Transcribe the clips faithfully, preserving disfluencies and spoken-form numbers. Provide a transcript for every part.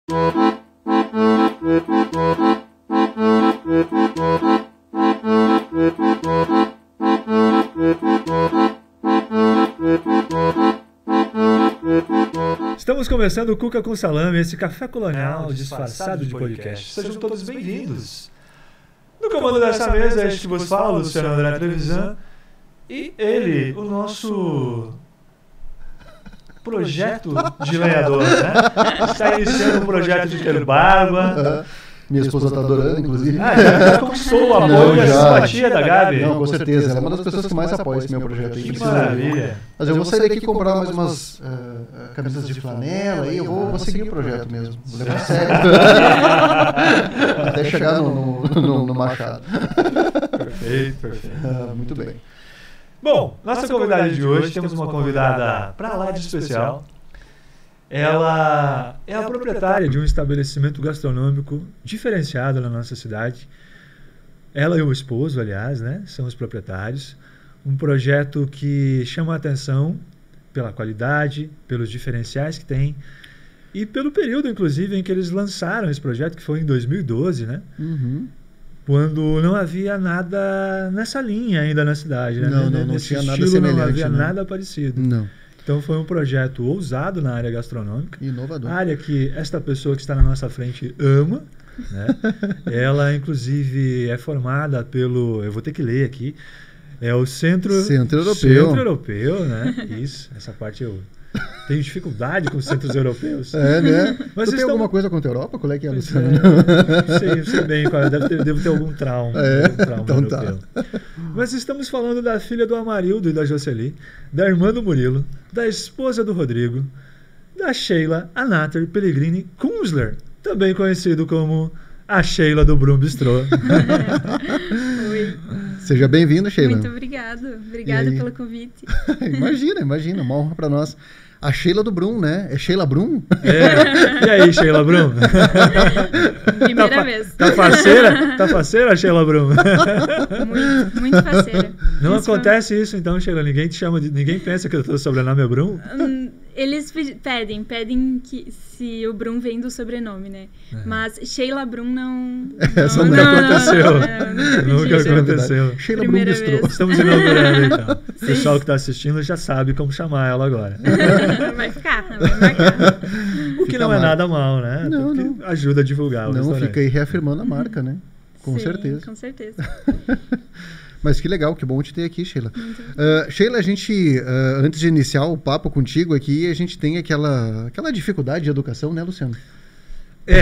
Estamos começando o Cuca com Salame, esse café colonial disfarçado de podcast. Sejam todos bem-vindos. No comando dessa mesa, este que vos fala, Luciano André Trevisan, e ele, o nosso projeto de lenhador, né? Está iniciando um projeto de ter barba. Minha esposa está adorando, inclusive. Ah, já, já conquistou o apoio e a simpatia da Gabi. Não, com certeza. Ela é uma das pessoas que mais apoia esse meu projeto. Que maravilha. Mas eu vou sair daqui e comprar mais umas uh, camisas de flanela e eu vou, vou seguir o projeto mesmo. Vou levar a sério. Até chegar no, no, no, no Machado. Perfeito, perfeito. Uh, muito bem. Bom, nossa convidada de hoje, temos uma convidada pra lá de especial. Ela é a proprietária de um estabelecimento gastronômico diferenciado na nossa cidade. Ela e o esposo, aliás, né, são os proprietários. Um projeto que chama a atenção pela qualidade, pelos diferenciais que tem e pelo período, inclusive, em que eles lançaram esse projeto, que foi em dois mil e doze, né? Uhum. Quando não havia nada nessa linha ainda na cidade, né? Não, não, não tinha nada semelhante. Não havia né? nada parecido. Não. Então foi um projeto ousado na área gastronômica. Inovador. Área que esta pessoa que está na nossa frente ama. Né? Ela, inclusive, é formada pelo... Eu vou ter que ler aqui. É o Centro... Centro Europeu. Centro Europeu, né? Isso, essa parte eu tenho dificuldade com os centros europeus. É, né? Mas tu tem alguma coisa contra a Europa? Qual é que é, Luciano? É, não sei, não sei bem qual é. Deve ter, devo ter algum trauma. É, algum trauma então europeu. Tá. Mas estamos falando da filha do Amarildo e da Jocely, da irmã do Murilo, da esposa do Rodrigo, da Sheila Anater Pellegrini Kunzler, também conhecido como a Sheila do Brum Bistrô. Oi. Seja bem-vinda, Sheila. Muito obrigado. Obrigada pelo convite. Imagina, imagina. Uma honra para nós. A Sheila do Brum, né? É Sheila Brum? É. E aí, Sheila Brum? Primeira tá vez. Tá faceira? Tá faceira, Sheila Brum? Muito, muito faceira. Não isso acontece foi... isso, então, Sheila? Ninguém te chama de... Ninguém pensa que o teu sobrenome é Brum? Hum, eles pedem, pedem que se o Brum vem do sobrenome, né? É. Mas Sheila Brum não... Essa não, nunca não, aconteceu. Não, não, não, nunca aconteceu. Sheila Brum Bistrô. Estamos inaugurando, então. O pessoal que está assistindo já sabe como chamar ela agora. Vai ficar, vai marcar. O que fica não é nada mal, né? Não, Porque não. ajuda a divulgar o Não, restaurante. fica aí reafirmando a marca, né? Com Sim, certeza. com certeza. Mas que legal, que bom te ter aqui, Sheila. Uh, Sheila, a gente, uh, antes de iniciar o papo contigo aqui, a gente tem aquela, aquela dificuldade de educação, né, Luciano? É,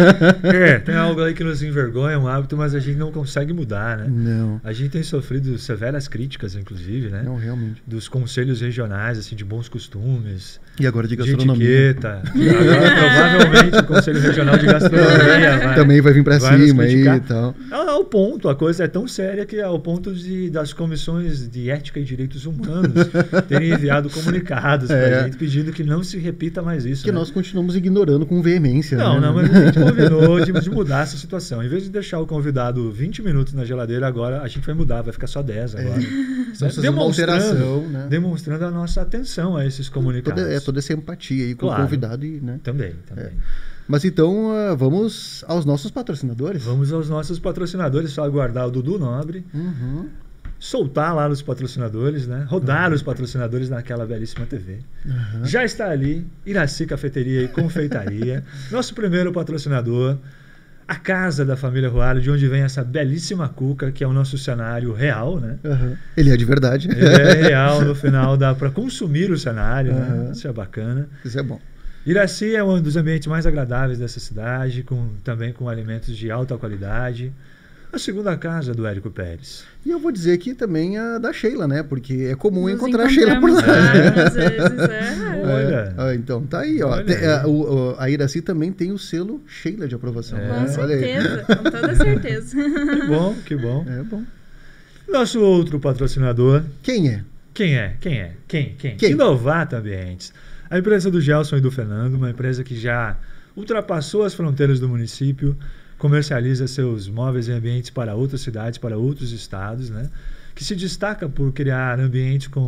é, tem algo aí que nos envergonha, um hábito, mas a gente não consegue mudar, né? Não. A gente tem sofrido severas críticas, inclusive, né? Não, realmente. Dos conselhos regionais, assim, de bons costumes. E agora de de gastronomia. etiqueta. Agora, provavelmente, o Conselho Regional de Gastronomia vai, também vai vir pra vai cima aí e tal. Ao ponto, a coisa é tão séria que é ao ponto de, das comissões de ética e direitos humanos terem enviado comunicados é. pra gente pedindo que não se repita mais isso. Que né? nós continuamos ignorando com veemência. Não, né? não, mas a gente combinou de, de mudar essa situação. Em vez de deixar o convidado vinte minutos na geladeira, agora a gente vai mudar, vai ficar só dez agora. É. Né? Demonstrando, né? demonstrando a nossa atenção a esses comunicados. Toda, é toda essa empatia aí com claro. o convidado. E, né? Também, também. É. Mas então, uh, vamos aos nossos patrocinadores? Vamos aos nossos patrocinadores, só aguardar o Dudu Nobre. Uhum. Soltar lá nos patrocinadores, né? Rodar uhum. os patrocinadores naquela belíssima T V. Uhum. Já está ali, Iraci Cafeteria e Confeitaria. Nosso primeiro patrocinador, a casa da família Rualho, de onde vem essa belíssima cuca, que é o nosso cenário real, né? Uhum. Ele é de verdade. Ele é real, no final dá para consumir o cenário, uhum. né? Isso é bacana. Isso é bom. Iraci é um dos ambientes mais agradáveis dessa cidade, com, também com alimentos de alta qualidade. A segunda casa do Érico Pérez. E eu vou dizer aqui também a da Sheila, né? Porque é comum Nos encontrar a Sheila por lá. Às vezes, é. Olha. É, então, tá aí, ó. Tem, a, o, a Iraci também tem o selo Sheila de aprovação. É. Com certeza, com toda certeza. Que bom, que bom. É bom. Nosso outro patrocinador. Quem é? Quem é? Quem é? Quem? Quem? Quem? Inovata Ambientes. A empresa do Gelson e do Fernando, uma empresa que já ultrapassou as fronteiras do município, comercializa seus móveis e ambientes para outras cidades, para outros estados, né? Que se destaca por criar ambientes com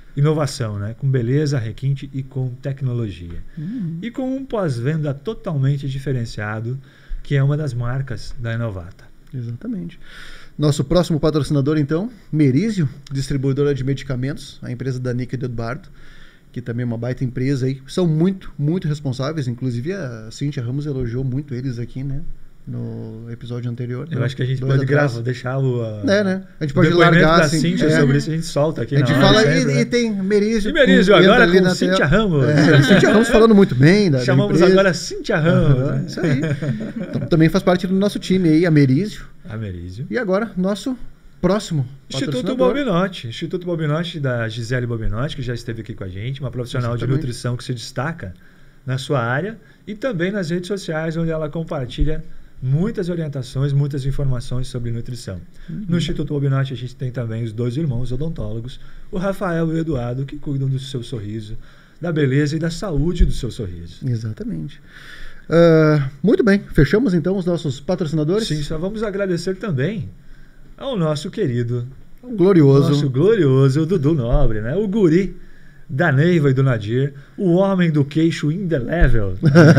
inovação, né? Com beleza, requinte e com tecnologia. Uhum. E com um pós-venda totalmente diferenciado, que é uma das marcas da Inovata. Exatamente. Nosso próximo patrocinador, então, Merizio, distribuidora de medicamentos, a empresa da Nica de Eduardo, que também é uma baita empresa aí. São muito, muito responsáveis. Inclusive, a Cíntia Ramos elogiou muito eles aqui, né? No episódio anterior. Eu né? acho que a gente Dois pode atrás. gravar, deixar o, a, É, né? A gente pode o depoimento largar da assim. Cíntia é. sobre isso, a gente solta aqui. A gente na fala hora, e, sempre, e né? tem Merizio. E Merizio, com- agora entra ali com na Cíntia tela. Ramos. É, Cíntia Ramos falando muito bem da, da Chamamos empresa. agora Cíntia Ramos. Aham, né? isso aí. Então, também faz parte do nosso time aí, a Merizio. A Merizio. E agora, nosso próximo Instituto patrocinador. Bobinotti. Instituto Bobinotti, da Gisele Bobinotti, que já esteve aqui com a gente, uma profissional Exatamente. de nutrição que se destaca na sua área e também nas redes sociais, onde ela compartilha muitas orientações, muitas informações sobre nutrição. Uhum. No Instituto Bobinotti, a gente tem também os dois irmãos odontólogos, o Rafael e o Eduardo, que cuidam do seu sorriso, da beleza e da saúde do seu sorriso. Exatamente. Uh, muito bem, fechamos então os nossos patrocinadores. Sim, só vamos agradecer também ao nosso querido, O glorioso. nosso glorioso Dudu Nobre, né? O guri da Neiva e do Nadir, o homem do queixo indelével.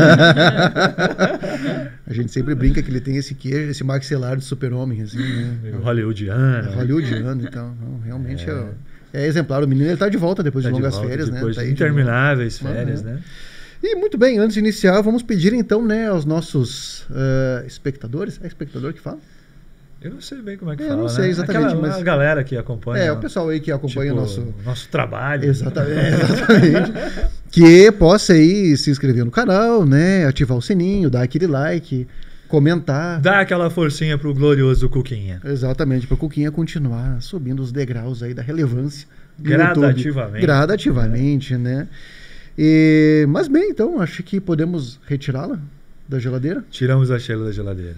A gente sempre brinca que ele tem esse queijo, esse maxilar de super-homem, assim, né? Meio hollywoodiano. É hollywoodiano, então, não, realmente é. É, é exemplar. O menino ele tá de volta depois Tá de de longas volta, férias, depois né? Tá de aí de intermináveis novo. férias, Uhum. né? E muito bem, antes de iniciar, vamos pedir então, né, aos nossos uh, espectadores. É espectador que fala? Eu não sei bem como é que Eu fala, não sei né? exatamente, Aquela, mas- a galera que acompanha. É, o pessoal aí que acompanha tipo, o nosso. nosso trabalho. Exatamente, exatamente. Que possa aí se inscrever no canal, né? Ativar o sininho, dar aquele like, comentar. Dá aquela forcinha pro glorioso Cuquinha. Exatamente, para o Cuquinha continuar subindo os degraus aí da relevância. do Gradativamente. YouTube. Gradativamente, né? E, mas bem, então, acho que podemos retirá-la da geladeira. Tiramos a Sheila da geladeira.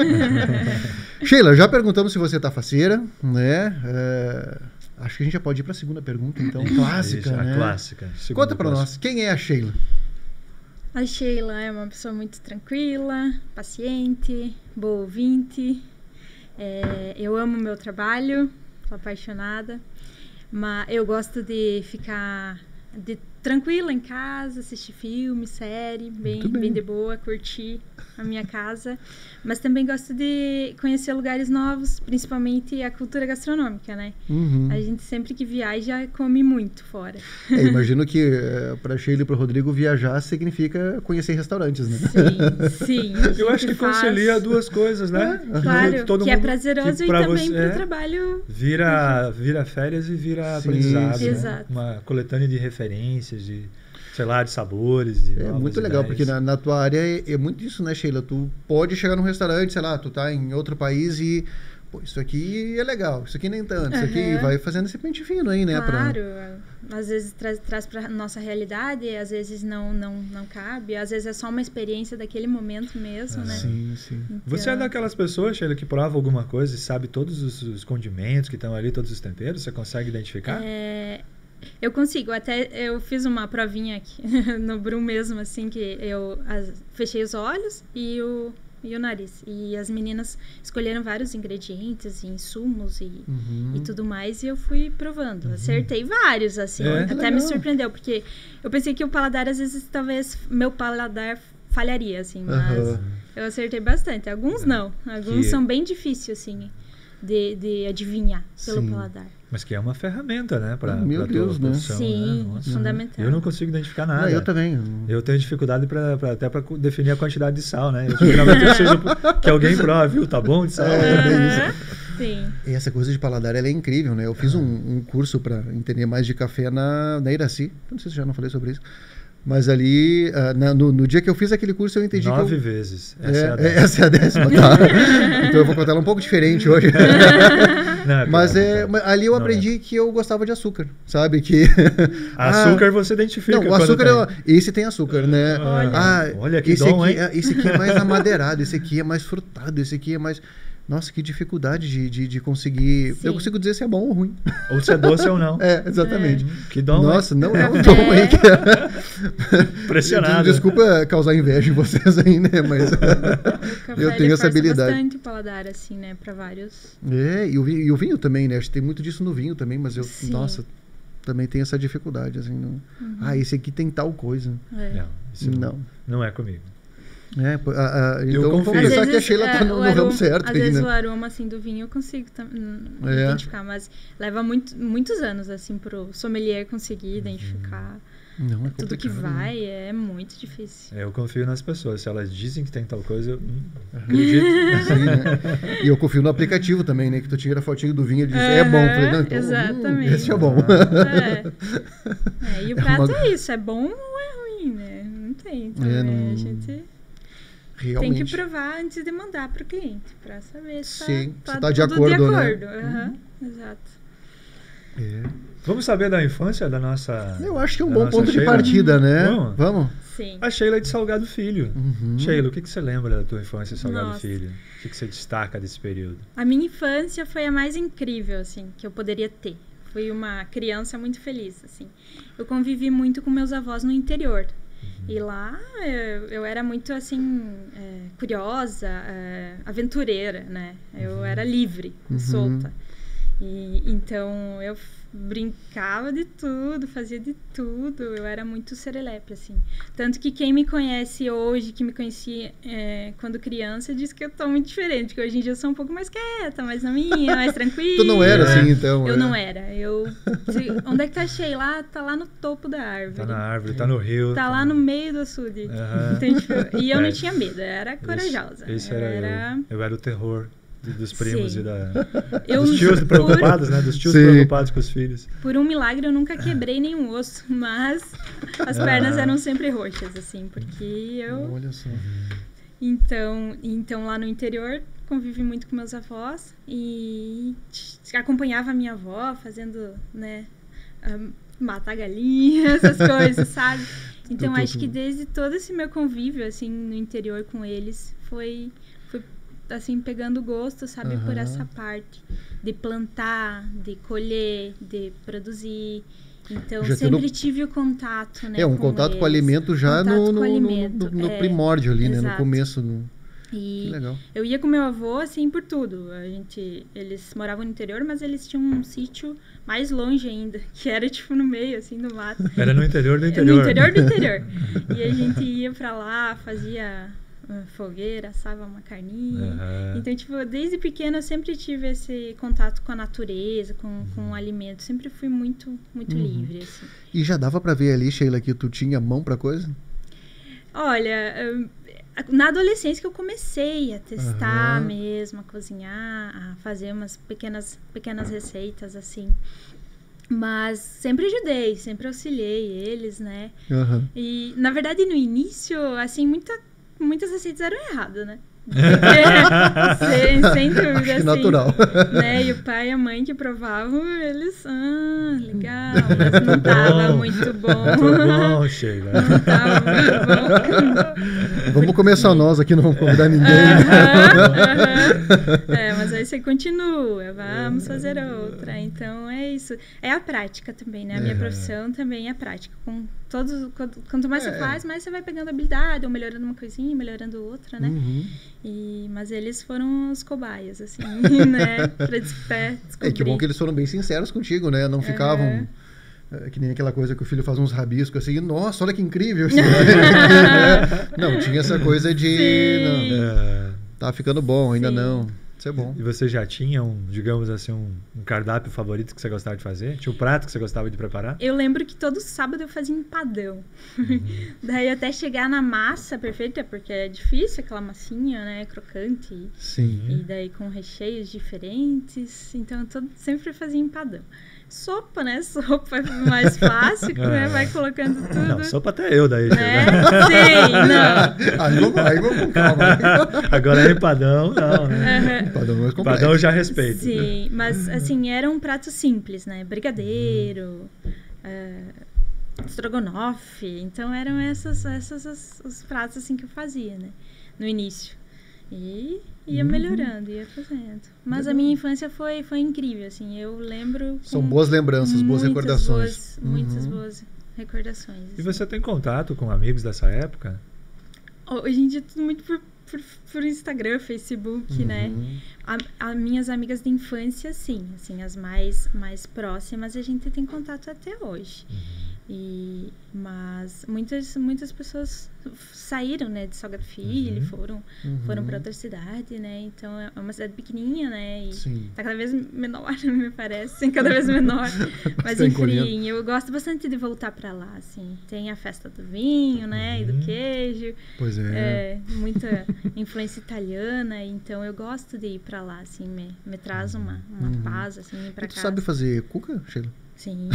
Sheila, já perguntamos se você tá faceira, né? É, acho que a gente já pode ir para a segunda pergunta, então, clássica, Isso, né? A clássica. Segunda Conta para clássica. nós, quem é a Sheila? A Sheila é uma pessoa muito tranquila, paciente, boa ouvinte. É, eu amo meu trabalho, sou apaixonada. Mas eu gosto de ficar de, tranquila em casa, assistir filme, série, bem, Muito bem. bem de boa, curtir a minha casa. Mas também gosto de conhecer lugares novos, principalmente a cultura gastronômica, né? Uhum. A gente sempre que viaja come muito fora. É, imagino que é, para Sheila e para o Rodrigo viajar significa conhecer restaurantes, né? Sim, sim. a Eu acho gente que faz- concilia duas coisas, né? Claro, Todo que é mundo- prazeroso que e pra também você- para o é, trabalho. Vira, vira férias e vira Sim, aprendizado. sim. né? Exato. Uma coletânea de referências, de, sei lá, de sabores. De É novas muito legal, ideias. porque na, na tua área é, é muito isso, né, Sheila? Tu pode chegar num restaurante, sei lá, tu tá em outro país e, pô, isso aqui é legal, isso aqui nem tanto, isso aqui Aham. vai fazendo esse pente fino aí, né? pra- Claro, às vezes traz, traz para nossa realidade, às vezes não, não, não cabe, às vezes é só uma experiência daquele momento mesmo, né? Sim, sim. Você é Então, daquelas pessoas, Sheila, que prova alguma coisa e sabe todos os, os condimentos que estão ali, todos os temperos? Você consegue identificar? É, eu consigo, até eu fiz uma provinha aqui no Brum mesmo, assim, que eu as- fechei os olhos e o, e o nariz. E as meninas escolheram vários ingredientes e insumos e, Uhum. e tudo mais, e eu fui provando. Acertei vários, assim, É? até Legal. me surpreendeu, porque eu pensei que o paladar, às vezes, talvez meu paladar falharia, assim, mas Aham. eu acertei bastante. Alguns não, alguns Que- são bem difíceis, assim, de, de adivinhar pelo Sim. paladar. Mas que é uma ferramenta, né? Pra, Ah, meu pra Deus, tua né? profissão, Sim, né? Nossa. fundamental. Eu não consigo identificar Não, nada. eu também. Eu tenho dificuldade pra, pra- até para definir a quantidade de sal, né? Eu geralmente preciso que alguém prove, viu? Tá bom de sal? É, bem Aham, Sim. E essa coisa de paladar, ela é incrível, né? Eu fiz um, um curso para entender mais de café na, na Iraci. Não sei se já não falei sobre isso. Mas ali, ah, na- no, no dia que eu fiz aquele curso, eu entendi Nove que eu... vezes. É, Essa é, a é, décima. essa é a décima, tá? Então eu vou contar ela um pouco diferente hoje. Não, é Mas pior, é, cara. mas ali eu Não aprendi que eu gostava de açúcar, sabe? Que Açúcar Ah, você identifica. não, o quando açúcar, tem. é- esse tem açúcar, né? Olha. Ah, Olha que esse dom, aqui, hein? é- esse aqui é mais amadeirado, esse aqui é mais frutado, esse aqui é mais... Nossa, que dificuldade de, de, de conseguir... Sim. Eu consigo dizer se é bom ou ruim. Ou se é doce ou não. É, exatamente. Que dom, Nossa, hein? não é um dom aí. Que Impressionado. Desculpa causar inveja em vocês aí, né? Mas O café, eu ele tenho essa força habilidade. bastante o paladar, assim, né? Pra vários. É, e o, vinho, e o vinho também, né? Acho que tem muito disso no vinho também, mas eu... Sim. Nossa, também tem essa dificuldade, assim, não... Uhum. Ah, esse aqui tem tal coisa. É. Não, isso não, Não. não é comigo. É, pô, a- a- então confio. vamos Às pensar Às que a Sheila é, tá no, o no aroma- ramo certo Às aí, vezes né? o aroma assim do vinho eu consigo tam- hum, É. identificar, mas leva muito, muitos anos assim pro sommelier conseguir identificar Não, é tudo que complicado, né? vai, é muito difícil. Eu confio nas pessoas. Se elas dizem que tem tal coisa, eu hum, acredito. Sim, né? E eu confio no aplicativo também, né? Que tu tira a fotinho do vinho e diz, é bom. Eu falei, não, então, Exatamente. hum, esse é bom. É. É, e o É prato uma- é isso, é bom ou é ruim, né? Não tem. Então, É, é, não- a gente Realmente. tem que provar antes de mandar pro cliente, pra saber se Sim, tá, se tá tá de tudo acordo, né? de acordo. Aham, exato. É. Vamos saber da infância da nossa. Eu acho que é um da bom nossa ponto de Sheila? partida, né? Vamos? Vamos? Sim. A Sheila é de Salgado Filho. Uhum. Sheila, o que, que você lembra da tua infância em Salgado Nossa. Filho? O que, que você destaca desse período? A minha infância foi a mais incrível, assim, que eu poderia ter. Fui uma criança muito feliz, assim. Eu convivi muito com meus avós no interior. E lá eu, eu era muito, assim, é, curiosa, é, aventureira, né? Eu era livre, Uhum. solta. E, então eu f- brincava de tudo, fazia de tudo. Eu era muito serelepe, assim. Tanto que quem me conhece hoje, que me conhecia é, quando criança, diz que eu tô muito diferente. Que hoje em dia eu sou um pouco mais quieta, mais na minha, mais tranquila. Tu não era É. assim, então? Eu é? não era. Eu, se- onde é que tá cheio lá? Tá lá no topo da árvore. Tá na árvore, tá no rio. Tá lá no meio do açude. Aham. Então, tipo, e eu É. não tinha medo, eu era corajosa. Esse, esse eu era, era... eu. Eu era o terror de- dos primos Sim. e da. Eu, Dos tios por, preocupados, né? Dos tios Sim. preocupados com os filhos. por um milagre eu nunca quebrei nenhum osso, mas as pernas Ah. eram sempre roxas, assim, porque eu... Olha só. Então, então lá no interior convivi muito com meus avós e t- acompanhava a minha avó fazendo, né, ah, matar galinha, essas coisas, sabe? Então Tu- tu- acho que tu- desde todo esse meu convívio, assim, no interior com eles, foi, foi assim, pegando gosto, sabe, por Aham. essa parte de plantar, de colher, de produzir. Então, Já sempre tendo- tive o contato, né? É, um com contato com o eles. alimento já Contato no, com no, o no- alimento, no- no é, primórdio ali, né? No exato. começo. Do... Que E legal. eu ia com meu avô, assim, por tudo. A gente, eles moravam no interior, mas eles tinham um sítio mais longe ainda, que era, tipo, no meio, assim, do mato. Era no interior do interior. No interior do interior. E a gente ia pra lá, fazia uh, fogueira, assava uma carninha. Aham. Então, tipo, desde pequena eu sempre tive esse contato com a natureza, com, com o alimento. Sempre fui muito, muito Uhum. livre, assim. E já dava pra ver ali, Sheila, que tu tinha mão pra coisa? Olha, hum, na adolescência que eu comecei a testar Aham. mesmo, a cozinhar, a fazer umas pequenas, pequenas receitas, assim. Mas sempre ajudei, sempre auxiliei eles, né? Aham. E, na verdade, no início, assim, muita, muitas receitas eram erradas, né? Porque, sem, sem dúvida, Acho que assim, natural. né? E o pai e a mãe que provavam, eles, ah, legal, mas não tava Bom. muito bom. Muito bom, Sheila. Não tava muito bom. Vamos começar nós aqui, não vamos convidar ninguém. Aham, aham. É, mas aí você continua, vamos fazer outra. Então é isso. É a prática também, né? A minha É. profissão também é prática. Com todos, quanto, quanto mais É. você faz, mais você vai pegando habilidade, ou melhorando uma coisinha, melhorando outra, né? Uhum. E, mas eles foram os cobaias, assim, né? Pra des- pra É descobrir. que bom que eles foram bem sinceros contigo, né? Não ficavam Aham. é, que nem aquela coisa que o filho faz uns rabiscos assim, nossa, olha que incrível. Assim, não, tinha essa coisa de. Sim. Não, É, tá ficando bom, ainda Sim. não. Isso é bom. E você já tinha um, digamos assim, um, um cardápio favorito que você gostava de fazer? Tinha um prato que você gostava de preparar? Eu lembro que todo sábado eu fazia empadão. Uhum. Daí até chegar na massa perfeita, porque é difícil aquela massinha, né? Crocante. E Sim. daí com recheios diferentes. Então eu todo, sempre fazia empadão. Sopa, né? Sopa é mais fácil, né? Vai colocando tudo. Não, sopa até eu daí, Né? Sheila. Sim, não. Aí vamos, aí vamos com calma. Agora é empadão, não, né? Aham. Padrão mais complexo. Empadão eu já respeito. Sim, mas assim, era um prato simples, né? Brigadeiro, eh, estrogonofe. Então eram essas, essas os, os pratos assim que eu fazia, né? No início. E ia Uhum. melhorando, ia fazendo. Mas a Legal. minha infância foi, foi incrível, assim. Eu lembro. São com boas lembranças, boas muitas recordações. Boas, Muitas Uhum. boas recordações. E assim. você tem contato com amigos dessa época? Hoje em dia é tudo muito por por, por Instagram, Facebook, uhum. né? As minhas amigas de infância, sim. Assim, as mais, mais próximas, a gente tem contato até hoje. Uhum. E, mas muitas, muitas pessoas saíram, né, de Salgado Filho, uhum. foram, uhum. foram para outra cidade, né? Então é uma cidade pequenininha, né? E Sim. tá cada vez menor, me parece, cada vez menor. Mas enfim, eu gosto bastante de voltar para lá, assim. Tem a festa do vinho, né, uhum. e do queijo. Pois é. é muita influência italiana, então eu gosto de ir para lá, assim, me, me traz uma, uma uhum. paz, assim, ir para casa. Tu sabe fazer cuca, Sheila? Sim.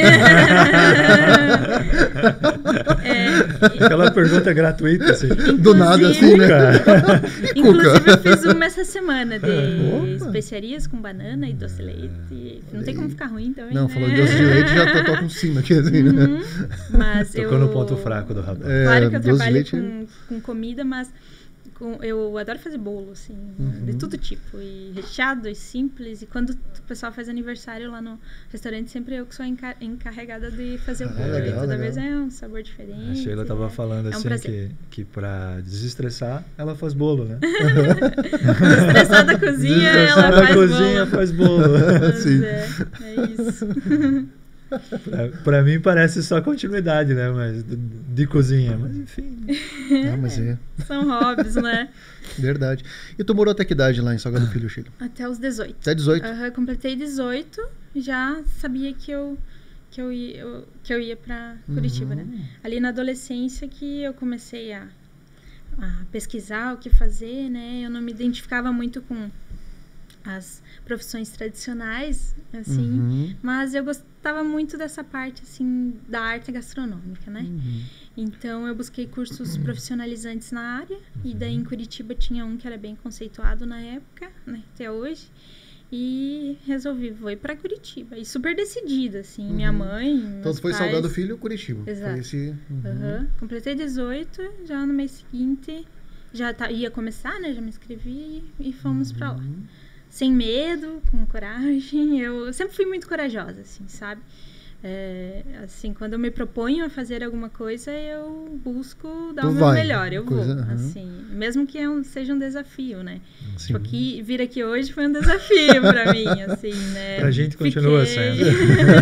é, Aquela pergunta gratuita, assim. Do nada, assim, né? Inclusive, eu fiz uma essa semana de Opa. especiarias com banana e doce de leite. Não tem como ficar ruim também. Não, né? falou de doce de leite, já tô, tô com cima aqui, assim, né? Uhum. Mas Tocou eu... no ponto fraco do rapaz. É, claro que eu trabalho leite... com, com comida, mas com, eu adoro fazer bolo, assim, uhum. de todo tipo. E recheado e simples. E quando o pessoal faz aniversário lá no restaurante, sempre eu que sou encar encarregada de fazer o bolo. Ah, legal, e toda legal. vez é um sabor diferente. A Sheila tava é, falando é um assim que, que pra desestressar, ela faz bolo, né? Desestressar da cozinha, ela da faz cozinha, bolo. faz bolo. Sim. É, é isso. Pra, pra mim parece só continuidade, né? Mas de, de cozinha, mas enfim. Ah, mas é. São hobbies, né? Verdade. E tu morou até que idade lá em Salgado Filho, Sheila? Até os dezoito. Até dezoito? Uhum, completei dezoito, já sabia que eu, que eu ia, eu, que eu ia pra Curitiba, uhum. né? Ali na adolescência que eu comecei a, a pesquisar o que fazer, né? Eu não me identificava muito com as profissões tradicionais, assim, uhum. mas eu gostava muito dessa parte, assim, da arte gastronômica, né? Uhum. Então, eu busquei cursos uhum. profissionalizantes na área, uhum. e daí em Curitiba tinha um que era bem conceituado na época, né, até hoje, e resolvi, vou ir pra Curitiba, e super decidida, assim, uhum. minha mãe, então, foi pais... Salgado Filho, Curitiba. Exato. Foi esse... uhum. Uhum. Completei dezoito, já no mês seguinte, já tá, ia começar, né, já me inscrevi, e fomos uhum. pra lá. Sem medo, com coragem. Eu sempre fui muito corajosa, assim, sabe? É, assim, quando eu me proponho a fazer alguma coisa, eu busco dar tu o meu vai. melhor. Eu coisa, vou, uhum. assim. Mesmo que é um, seja um desafio, né? Sim. Tipo, aqui, vir aqui hoje foi um desafio pra mim, assim, né? Pra gente continua Fiquei... sendo.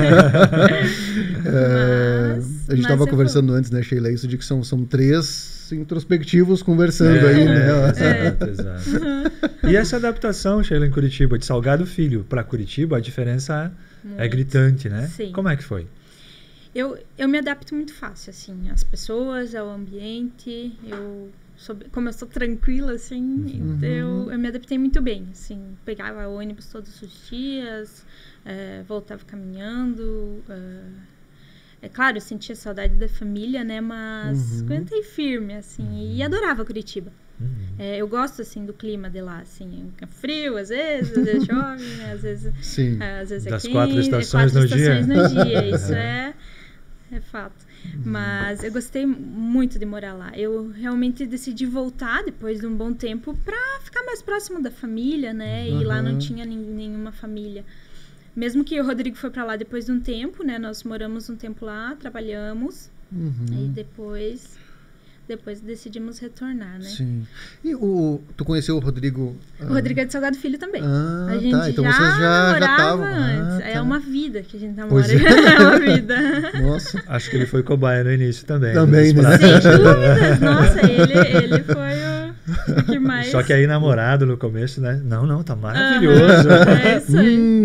é, mas, a gente tava conversando vou. antes, né, Sheila? Isso de que são, são três introspectivos conversando é, aí, é, né? É. Exato, exato. Uhum. E essa adaptação, Sheila, em Curitiba, de Salgado Filho para Curitiba, a diferença muito. é gritante, né? Sim. Como é que foi? Eu, eu me adapto muito fácil, assim, às pessoas, ao ambiente. Eu sou, como eu sou tranquila, assim, uhum. eu, eu me adaptei muito bem, assim. Pegava ônibus todos os dias, é, voltava caminhando. É, É claro, eu sentia saudade da família, né? Mas uhum. aguentei firme, assim. Uhum. E adorava Curitiba. Uhum. É, eu gosto, assim, do clima de lá, assim. É frio, às vezes, às vezes chove, né? Às vezes, Sim. É, às vezes das é quente. quatro estações, é quatro no, estações dia. no dia. Isso é, é fato. Uhum. Mas eu gostei muito de morar lá. Eu realmente decidi voltar, depois de um bom tempo, pra ficar mais próximo da família, né? E uhum. lá não tinha nenhuma família. Mesmo que o Rodrigo foi pra lá depois de um tempo, né? Nós moramos um tempo lá, trabalhamos. Uhum. E depois, depois decidimos retornar, né? Sim. E o, tu conheceu o Rodrigo? O ah... Rodrigo é de Salgado Filho também. Ah, a gente tá. Então já vocês já namorava já antes. Ah, tá. É uma vida que a gente namora. É. é uma vida. Nossa. Acho que ele foi cobaia no início também. Também, né? Sem dúvidas. Nossa, ele, ele foi o... Que mais... Só que aí namorado no começo, né? Não, não, tá maravilhoso. Uhum, é isso aí. Hum.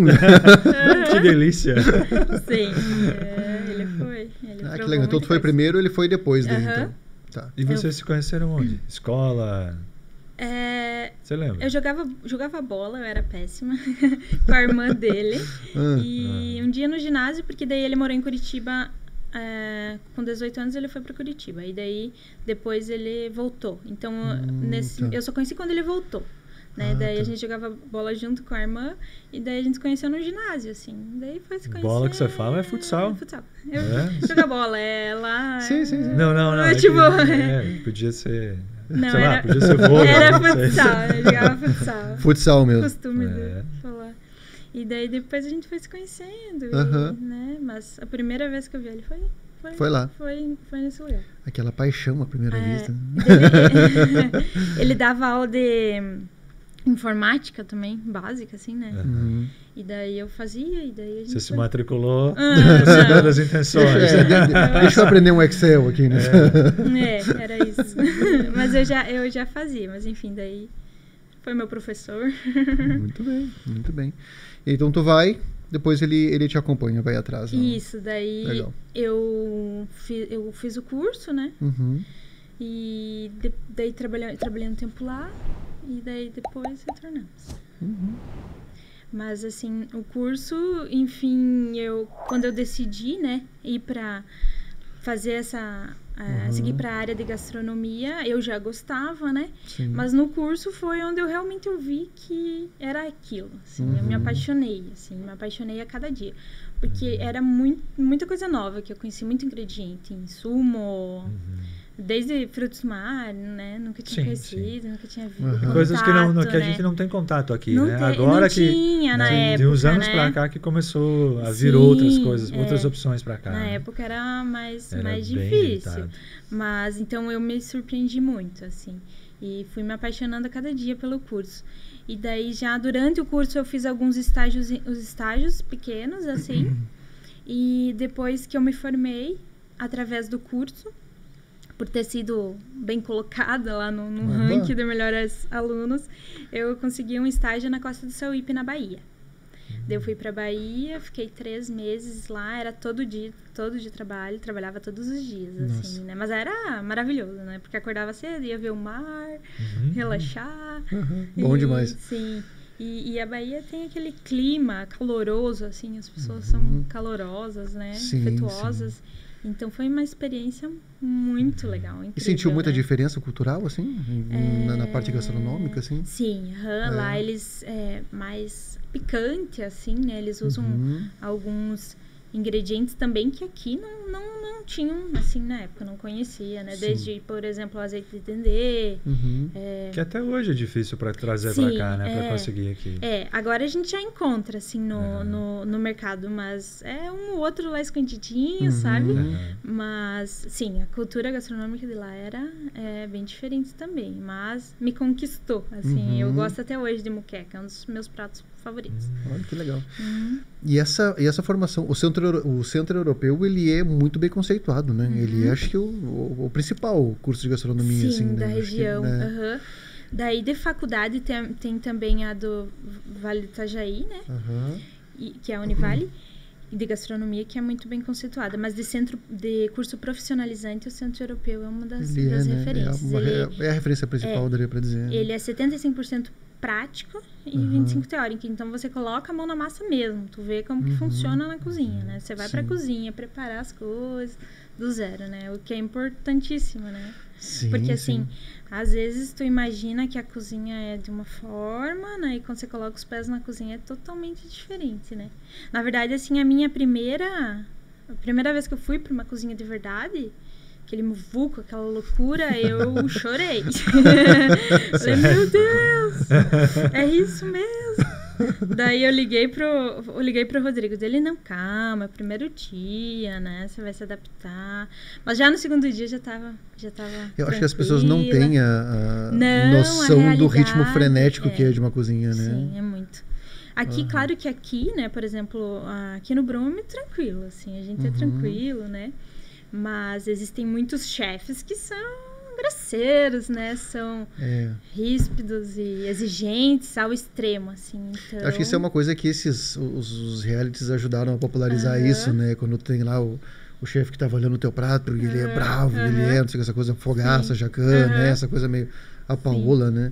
Que delícia. Sim, é, ele foi. Ele ah, que legal. Então tu foi coisa. primeiro, ele foi depois dele, uhum. então. Tá. E vocês eu... se conheceram onde? Escola? É... Você lembra? Eu jogava, jogava bola, eu era péssima, com a irmã dele. Ah, e ah. um dia no ginásio, porque daí ele morou em Curitiba... É, com dezoito anos ele foi para Curitiba e daí depois ele voltou, então hum, nesse, tá. eu só conheci quando ele voltou, né? Ah, daí tá. a gente jogava bola junto com a irmã e daí a gente se conheceu no ginásio, assim, daí foi se conhecer. Bola que você fala é futsal. É, futsal. Eu é? jogar bola, é lá. Sim, sim, sim. Não, não, não. É, é tipo, que, é, podia ser. Não, sei era, lá, podia ser vôlei. Era futsal, eu jogava futsal. Futsal mesmo. Costume é. de falar. E daí depois a gente foi se conhecendo, uh-huh. e, né? Mas a primeira vez que eu vi ele foi, foi, Foi lá. Foi, foi nesse lugar. Aquela paixão à primeira É, vista. Ele, ele dava aula de informática também, básica, assim, né? Uhum. E daí eu fazia, e daí a gente Você se foi... matriculou Ah, com segundas não. intenções. Deixa, de- de- deixa eu aprender um Excel aqui, né? É, era isso. Mas eu já, eu já fazia, mas enfim, daí foi meu professor. Muito bem, muito bem. Então tu vai, depois ele, ele te acompanha, vai atrás. Não? Isso, daí Legal. eu, fi, eu fiz o curso, né? Uhum. E de, daí trabalhei, trabalhei um tempo lá, e daí depois retornamos. Uhum. Mas assim, o curso, enfim, eu quando eu decidi, né, ir pra fazer essa uh, Uhum. seguir para a área de gastronomia, eu já gostava, né? Sim. Mas no curso foi onde eu realmente eu vi que era aquilo, assim, Uhum. eu me apaixonei, assim, me apaixonei a cada dia, porque era muito, muita coisa nova, que eu conheci muito ingrediente, insumo, Uhum. desde frutos do mar, né? Nunca tinha Sim, conhecido, sim. nunca tinha visto. Uhum. Contato, Coisas que, não, que a né? gente não tem contato aqui, Não né? tem- Agora não que tinha na de, época, de uns anos né? pra cá que começou a vir Sim, outras coisas, é. outras opções pra cá. Na né? época era mais, Era mais bem difícil. limitado. Mas então eu me surpreendi muito, assim. E fui me apaixonando a cada dia pelo curso. E daí já durante o curso eu fiz alguns estágios, os estágios pequenos, assim. E depois que eu me formei, através do curso, por ter sido bem colocada lá no, no Oba. ranking de melhores alunos, eu consegui um estágio na Costa do Sauípe, na Bahia. Daí eu fui pra Bahia, fiquei três meses lá, era todo dia, todo dia trabalho, trabalhava todos os dias, Nossa. assim, né? Mas era maravilhoso, né? Porque acordava cedo, ia ver o mar, Uhum. relaxar. Uhum. Bom E- demais. Sim. E, e a Bahia tem aquele clima caloroso, assim, as pessoas Uhum. são calorosas, né? Sim, Afetuosas. Então foi uma experiência muito legal, incrível. E sentiu muita né? diferença cultural, assim? em- Na, na parte gastronômica, assim? Sim, aham, É. lá eles é mais picante, assim, né? Eles usam Uhum. alguns ingredientes também que aqui não, não, não tinham, assim, na época, eu não conhecia, né? Sim. Desde, por exemplo, o azeite de dendê. Uhum. É, Que até hoje é difícil pra trazer Sim, pra cá, né? Pra é. conseguir aqui. é, agora a gente já encontra, assim, no, Aham. no, no mercado, mas é um ou outro lá escondidinho, Uhum. sabe? Aham. Mas, sim, a cultura gastronômica de lá era é, bem diferente também, mas me conquistou, assim, Uhum. eu gosto até hoje de muqueca, é um dos meus pratos favoritos. Olha que legal. Uhum. E essa, e essa formação, o centro, Euro- o centro europeu, ele é muito bem conceituado, né? Ele é, acho que, o, o, o principal curso de gastronomia, Sim, assim, né? da Acho que, região, né? aham. Daí, de faculdade, tem, tem também a do Vale do Itajaí, né, Aham. e- que é a Univale, e de gastronomia, que é muito bem conceituada, mas de centro de curso profissionalizante, o Centro Europeu é uma das, Ele é, das né? referências. É, uma- ele, é a referência principal, é. daria pra dizer. Ele é setenta e cinco por cento prático e Uhum. vinte e cinco por cento teórico. Então você coloca a mão na massa mesmo. Tu vê como que Uhum. funciona na cozinha, né? Você vai pra Sim. cozinha preparar as coisas do zero, né? O que é importantíssimo, né? Sim, Porque sim. assim, às vezes tu imagina que a cozinha é de uma forma, né? E quando você coloca os pés na cozinha é totalmente diferente, né? Na verdade, assim, a minha primeira... A primeira vez que eu fui pra uma cozinha de verdade... Aquele muvuco, aquela loucura, eu chorei. Falei, meu Deus, é isso mesmo. Daí eu liguei pro, eu liguei pro Rodrigo. Dele, não, calma, é o primeiro dia, né? Você vai se adaptar. Mas já no segundo dia já tava, já tava Eu acho que as pessoas não tranquila. têm a, a Não, noção a do ritmo realidade, frenético que é. é de uma cozinha, né? Sim, é muito. Aqui, Aham. claro que aqui, né, por exemplo, aqui no Brume é tranquilo, assim, a gente é Uhum. tranquilo, né? Mas existem muitos chefes que são grosseiros, né? São É. ríspidos e exigentes ao extremo, assim. Então... Eu acho que isso é uma coisa que esses, os, os realities ajudaram a popularizar Aham. isso, né? Quando tem lá o, o chefe que tá olhando o teu prato, e ele é Aham, bravo, ele aham. é, não sei, essa coisa fogaça, Sim. jacan, né? Aham. Essa coisa meio a Paola, né?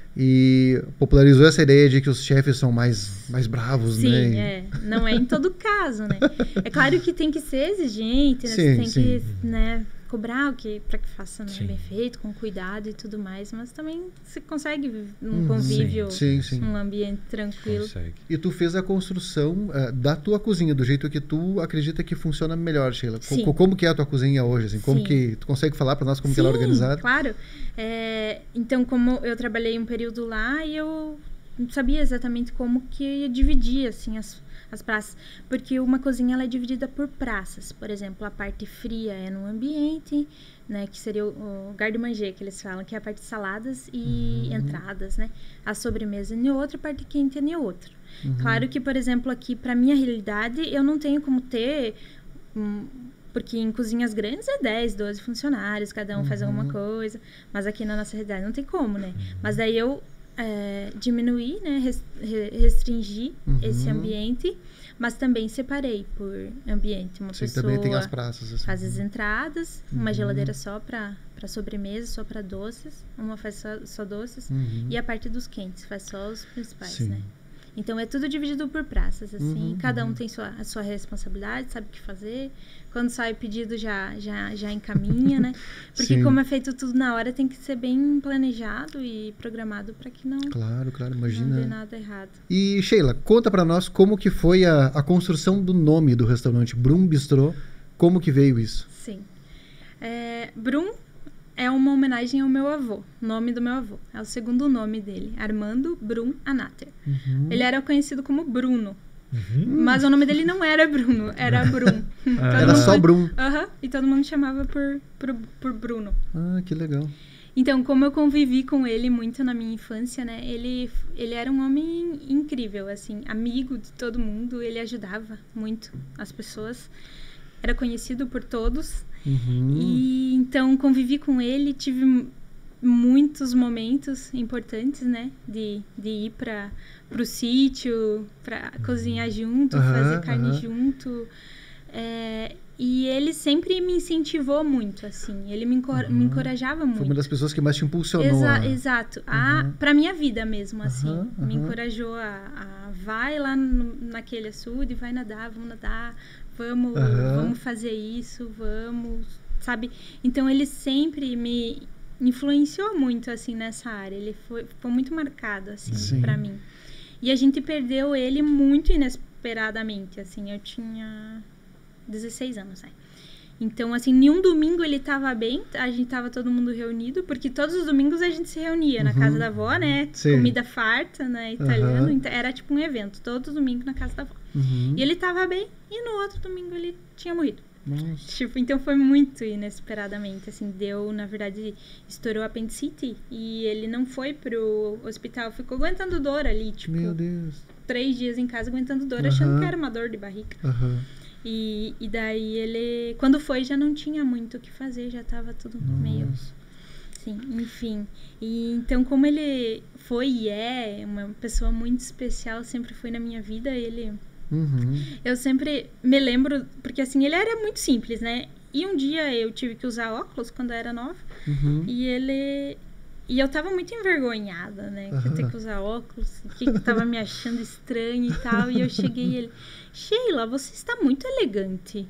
E popularizou essa ideia de que os chefes são mais, mais bravos, Sim, né? E- é. Não é em todo caso, né? É claro que tem que ser exigente, né? Sim, Você tem sim. que, né, cobrar o que para que faça, né, Sim. bem feito, com cuidado e tudo mais, mas também você consegue um Uhum. convívio, Sim, sim. um ambiente tranquilo. Consegue. E tu fez a construção eh, da tua cozinha, do jeito que tu acredita que funciona melhor, Sheila. Co- Sim. co- como que é a tua cozinha hoje? Assim? Como Sim. que tu consegue falar para nós como Sim, que ela é organizada? claro. É, então, como eu trabalhei um período lá, e eu não sabia exatamente como que ia dividir, assim, as, as praças. Porque uma cozinha, ela é dividida por praças. Por exemplo, a parte fria é num ambiente, né, que seria o, o garde-manger, que eles falam, que é a parte de saladas e uhum. entradas, né? A sobremesa em outra, a parte quente em outra. Uhum. Claro que, por exemplo, aqui, para minha realidade, eu não tenho como ter... Um, porque em cozinhas grandes é dez, doze funcionários, cada um uhum. faz alguma coisa. Mas aqui na nossa realidade não tem como, né? Uhum. Mas daí eu é, diminuí, né? Res, restringi uhum. esse ambiente, mas também separei por ambiente. Uma Sim, pessoa também tem as praças. Assim. faz as entradas, uhum. uma geladeira só para para sobremesa, só para doces. Uma faz só, só doces. Uhum. E a parte dos quentes faz só os principais, Sim. né? Então, é tudo dividido por praças, assim. Uhum, cada um uhum. tem sua, a sua responsabilidade, sabe o que fazer. Quando sai o pedido, já, já, já encaminha, né? Porque Sim. como é feito tudo na hora, tem que ser bem planejado e programado para que não, claro, claro, imagina. não dê nada errado. E, Sheila, conta para nós como que foi a, a construção do nome do restaurante Brum Bistrô. Como que veio isso? Sim. É, Brum é uma homenagem ao meu avô, nome do meu avô. É o segundo nome dele, Armando Brum Anater. Uhum. Ele era conhecido como Bruno. Uhum. Mas o nome dele não era Bruno, era Brum. Ah, era só Brum. Aham, uh-huh, e todo mundo chamava por, por, por Bruno. Ah, que legal. Então, como eu convivi com ele muito na minha infância, né? Ele, ele era um homem incrível, assim, amigo de todo mundo. Ele ajudava muito as pessoas. Era conhecido por todos. Uhum. E então convivi com ele, tive muitos momentos importantes, né? De, de ir para o sítio, para cozinhar junto, uhum, fazer carne uhum. junto. É, e ele sempre me incentivou muito, assim. Ele me, encor- uhum. me encorajava muito. Foi uma das pessoas que mais te impulsionou. Exa- né? Exato. Uhum. Para minha vida mesmo, assim. Uhum, uhum. Me encorajou a, a vai lá no, naquele açude, vai nadar, vamos nadar. Vamos, uhum. vamos fazer isso, vamos, sabe? Então, ele sempre me influenciou muito, assim, nessa área. Ele foi, foi muito marcado, assim, pra mim. E a gente perdeu ele muito inesperadamente, assim. Eu tinha dezesseis anos, né? Então, assim, nenhum domingo ele tava bem, a gente tava todo mundo reunido, porque todos os domingos a gente se reunia uhum. na casa da avó, né? Sim. Comida farta, né? Italiano. Uhum. Então, era tipo um evento, todo domingo na casa da avó. Uhum. E ele tava bem, e no outro domingo ele tinha morrido. Nossa. Tipo, então foi muito inesperadamente, assim, deu, na verdade, estourou apendicite, e ele não foi pro hospital, ficou aguentando dor ali, tipo... Meu Deus. Três dias em casa aguentando dor, Uhum. achando que era uma dor de barriga. Uhum. E, e daí ele, quando foi, já não tinha muito o que fazer, já tava tudo Nossa. meio... Sim, enfim. E então, como ele foi e é uma pessoa muito especial, sempre foi na minha vida, ele... Uhum. Eu sempre me lembro, porque assim, ele era muito simples, né? E um dia eu tive que usar óculos quando eu era nova, uhum. e ele... E eu tava muito envergonhada, né? Que eu ter que usar óculos, que eu tava me achando estranho e tal. E eu cheguei e ele... Sheila, você está muito elegante.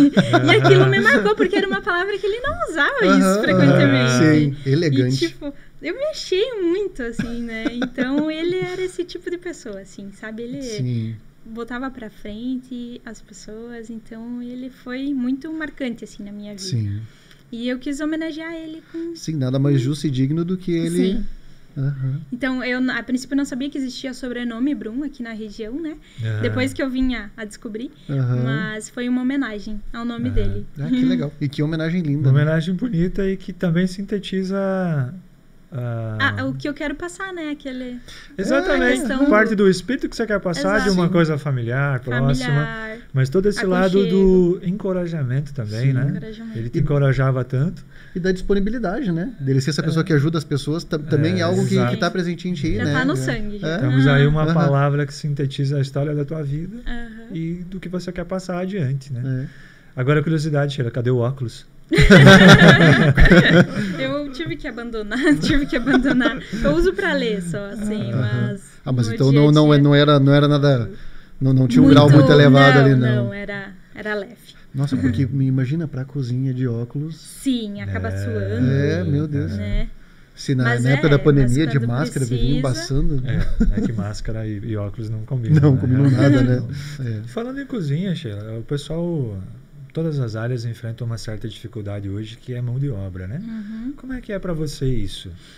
E aquilo me marcou, porque era uma palavra que ele não usava uhum, isso frequentemente. Sim, elegante. E, tipo, eu me achei muito, assim, né? Então, ele era esse tipo de pessoa, assim, sabe? Ele... Sim. botava pra frente as pessoas, então ele foi muito marcante, assim, na minha vida. Sim. E eu quis homenagear ele com... Sim, nada mais justo e digno do que ele... Sim. Uhum. Então, eu a princípio não sabia que existia sobrenome Brum aqui na região, né? Uhum. Depois que eu vinha a descobrir, uhum. mas foi uma homenagem ao nome uhum. dele. Ah, que legal. E que homenagem linda. Uma né? homenagem bonita e que também sintetiza... Uh... Ah, o que eu quero passar, né? Aquele... Exatamente. questão... Parte do espírito que você quer passar. Exato. De uma coisa familiar, próxima. Familiar, mas todo esse aconchego. Lado do encorajamento também, Sim. né? Encorajamento. Ele te encorajava tanto. E da disponibilidade, né? Dele ser essa pessoa é. que ajuda as pessoas também é, é algo que está presente em ti, já né? Já tá no é. sangue. Já. É. Temos aí uma uhum. palavra que sintetiza a história da tua vida uhum. e do que você quer passar adiante, né? É. Agora, curiosidade, Sheila, cadê o óculos? Eu tive que abandonar, tive que abandonar. Eu uso pra ler só, assim, uhum. mas... Ah, mas então não, não, não, era, não era nada... Não, não tinha um muito, grau muito elevado não, ali, não. Não, era, era leve. Nossa, porque me imagina pra cozinha de óculos... Sim, acaba é, suando. É, meu Deus. Né? Se na, na época é, da pandemia de máscara, precisa... vivia embaçando. É, é que máscara e, e óculos não combinam. Não, né? combinam nada, né? É. Falando em cozinha, Sheila, o pessoal... Todas as áreas enfrentam uma certa dificuldade hoje, que é mão de obra, né? Uhum. Como é que é para você isso?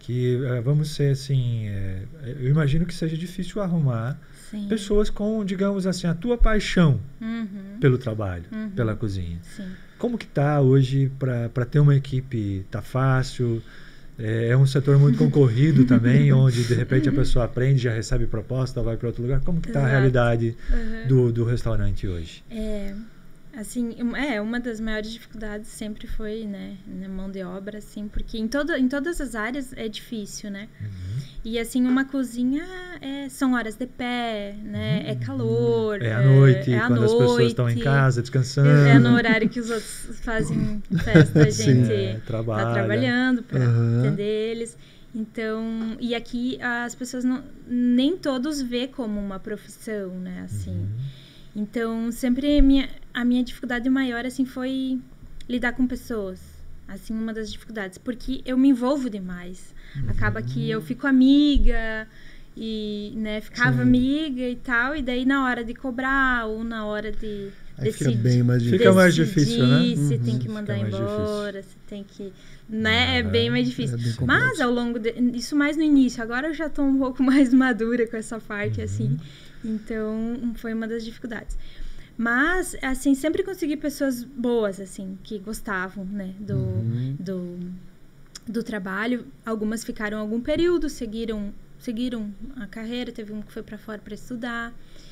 que uh, vamos ser assim, é, eu imagino que seja difícil arrumar Sim. pessoas com, digamos assim, a tua paixão Uhum. pelo trabalho, Uhum. pela cozinha. Sim. Como que tá hoje para ter uma equipe? Tá fácil? É, é um setor muito concorrido também, onde de repente a pessoa aprende, já recebe proposta, vai para outro lugar. Como que tá a Exato. realidade Uhum. do, do restaurante hoje? É, assim, um- é, uma das maiores dificuldades sempre foi, né, na mão de obra, assim, porque em, todo, em todas as áreas é difícil, né? Uhum. E, assim, uma cozinha é, são horas de pé, né? É calor. É à noite, é à quando as pessoas estão em noite, casa descansando. É no horário que os outros fazem festa, a Sim. gente É, tá trabalha. trabalhando para Aham. atender eles. Então, e aqui as pessoas não, nem todos vê como uma profissão, né, assim. Uhum. Então, sempre a minha, a minha dificuldade maior, assim, foi lidar com pessoas. Assim, uma das dificuldades. Porque eu me envolvo demais. Uhum. Acaba que eu fico amiga e, né, ficava Sim. amiga e tal. E daí, na hora de cobrar ou na hora de Aí fica decidir... bem mais difícil. Fica mais difícil, né? Se Uhum. tem que Fica mandar mais embora, se tem que... Né? É Aham. bem mais difícil. É bem complexo. Mas, ao longo... De, isso mais no início. Agora eu já tô um pouco mais madura com essa parte, Uhum. assim. Então, foi uma das dificuldades. Mas, assim, sempre consegui pessoas boas, assim, que gostavam, né, do, Uhum. do, do trabalho. Algumas ficaram algum período, seguiram, seguiram a carreira. Teve um que foi para fora para estudar.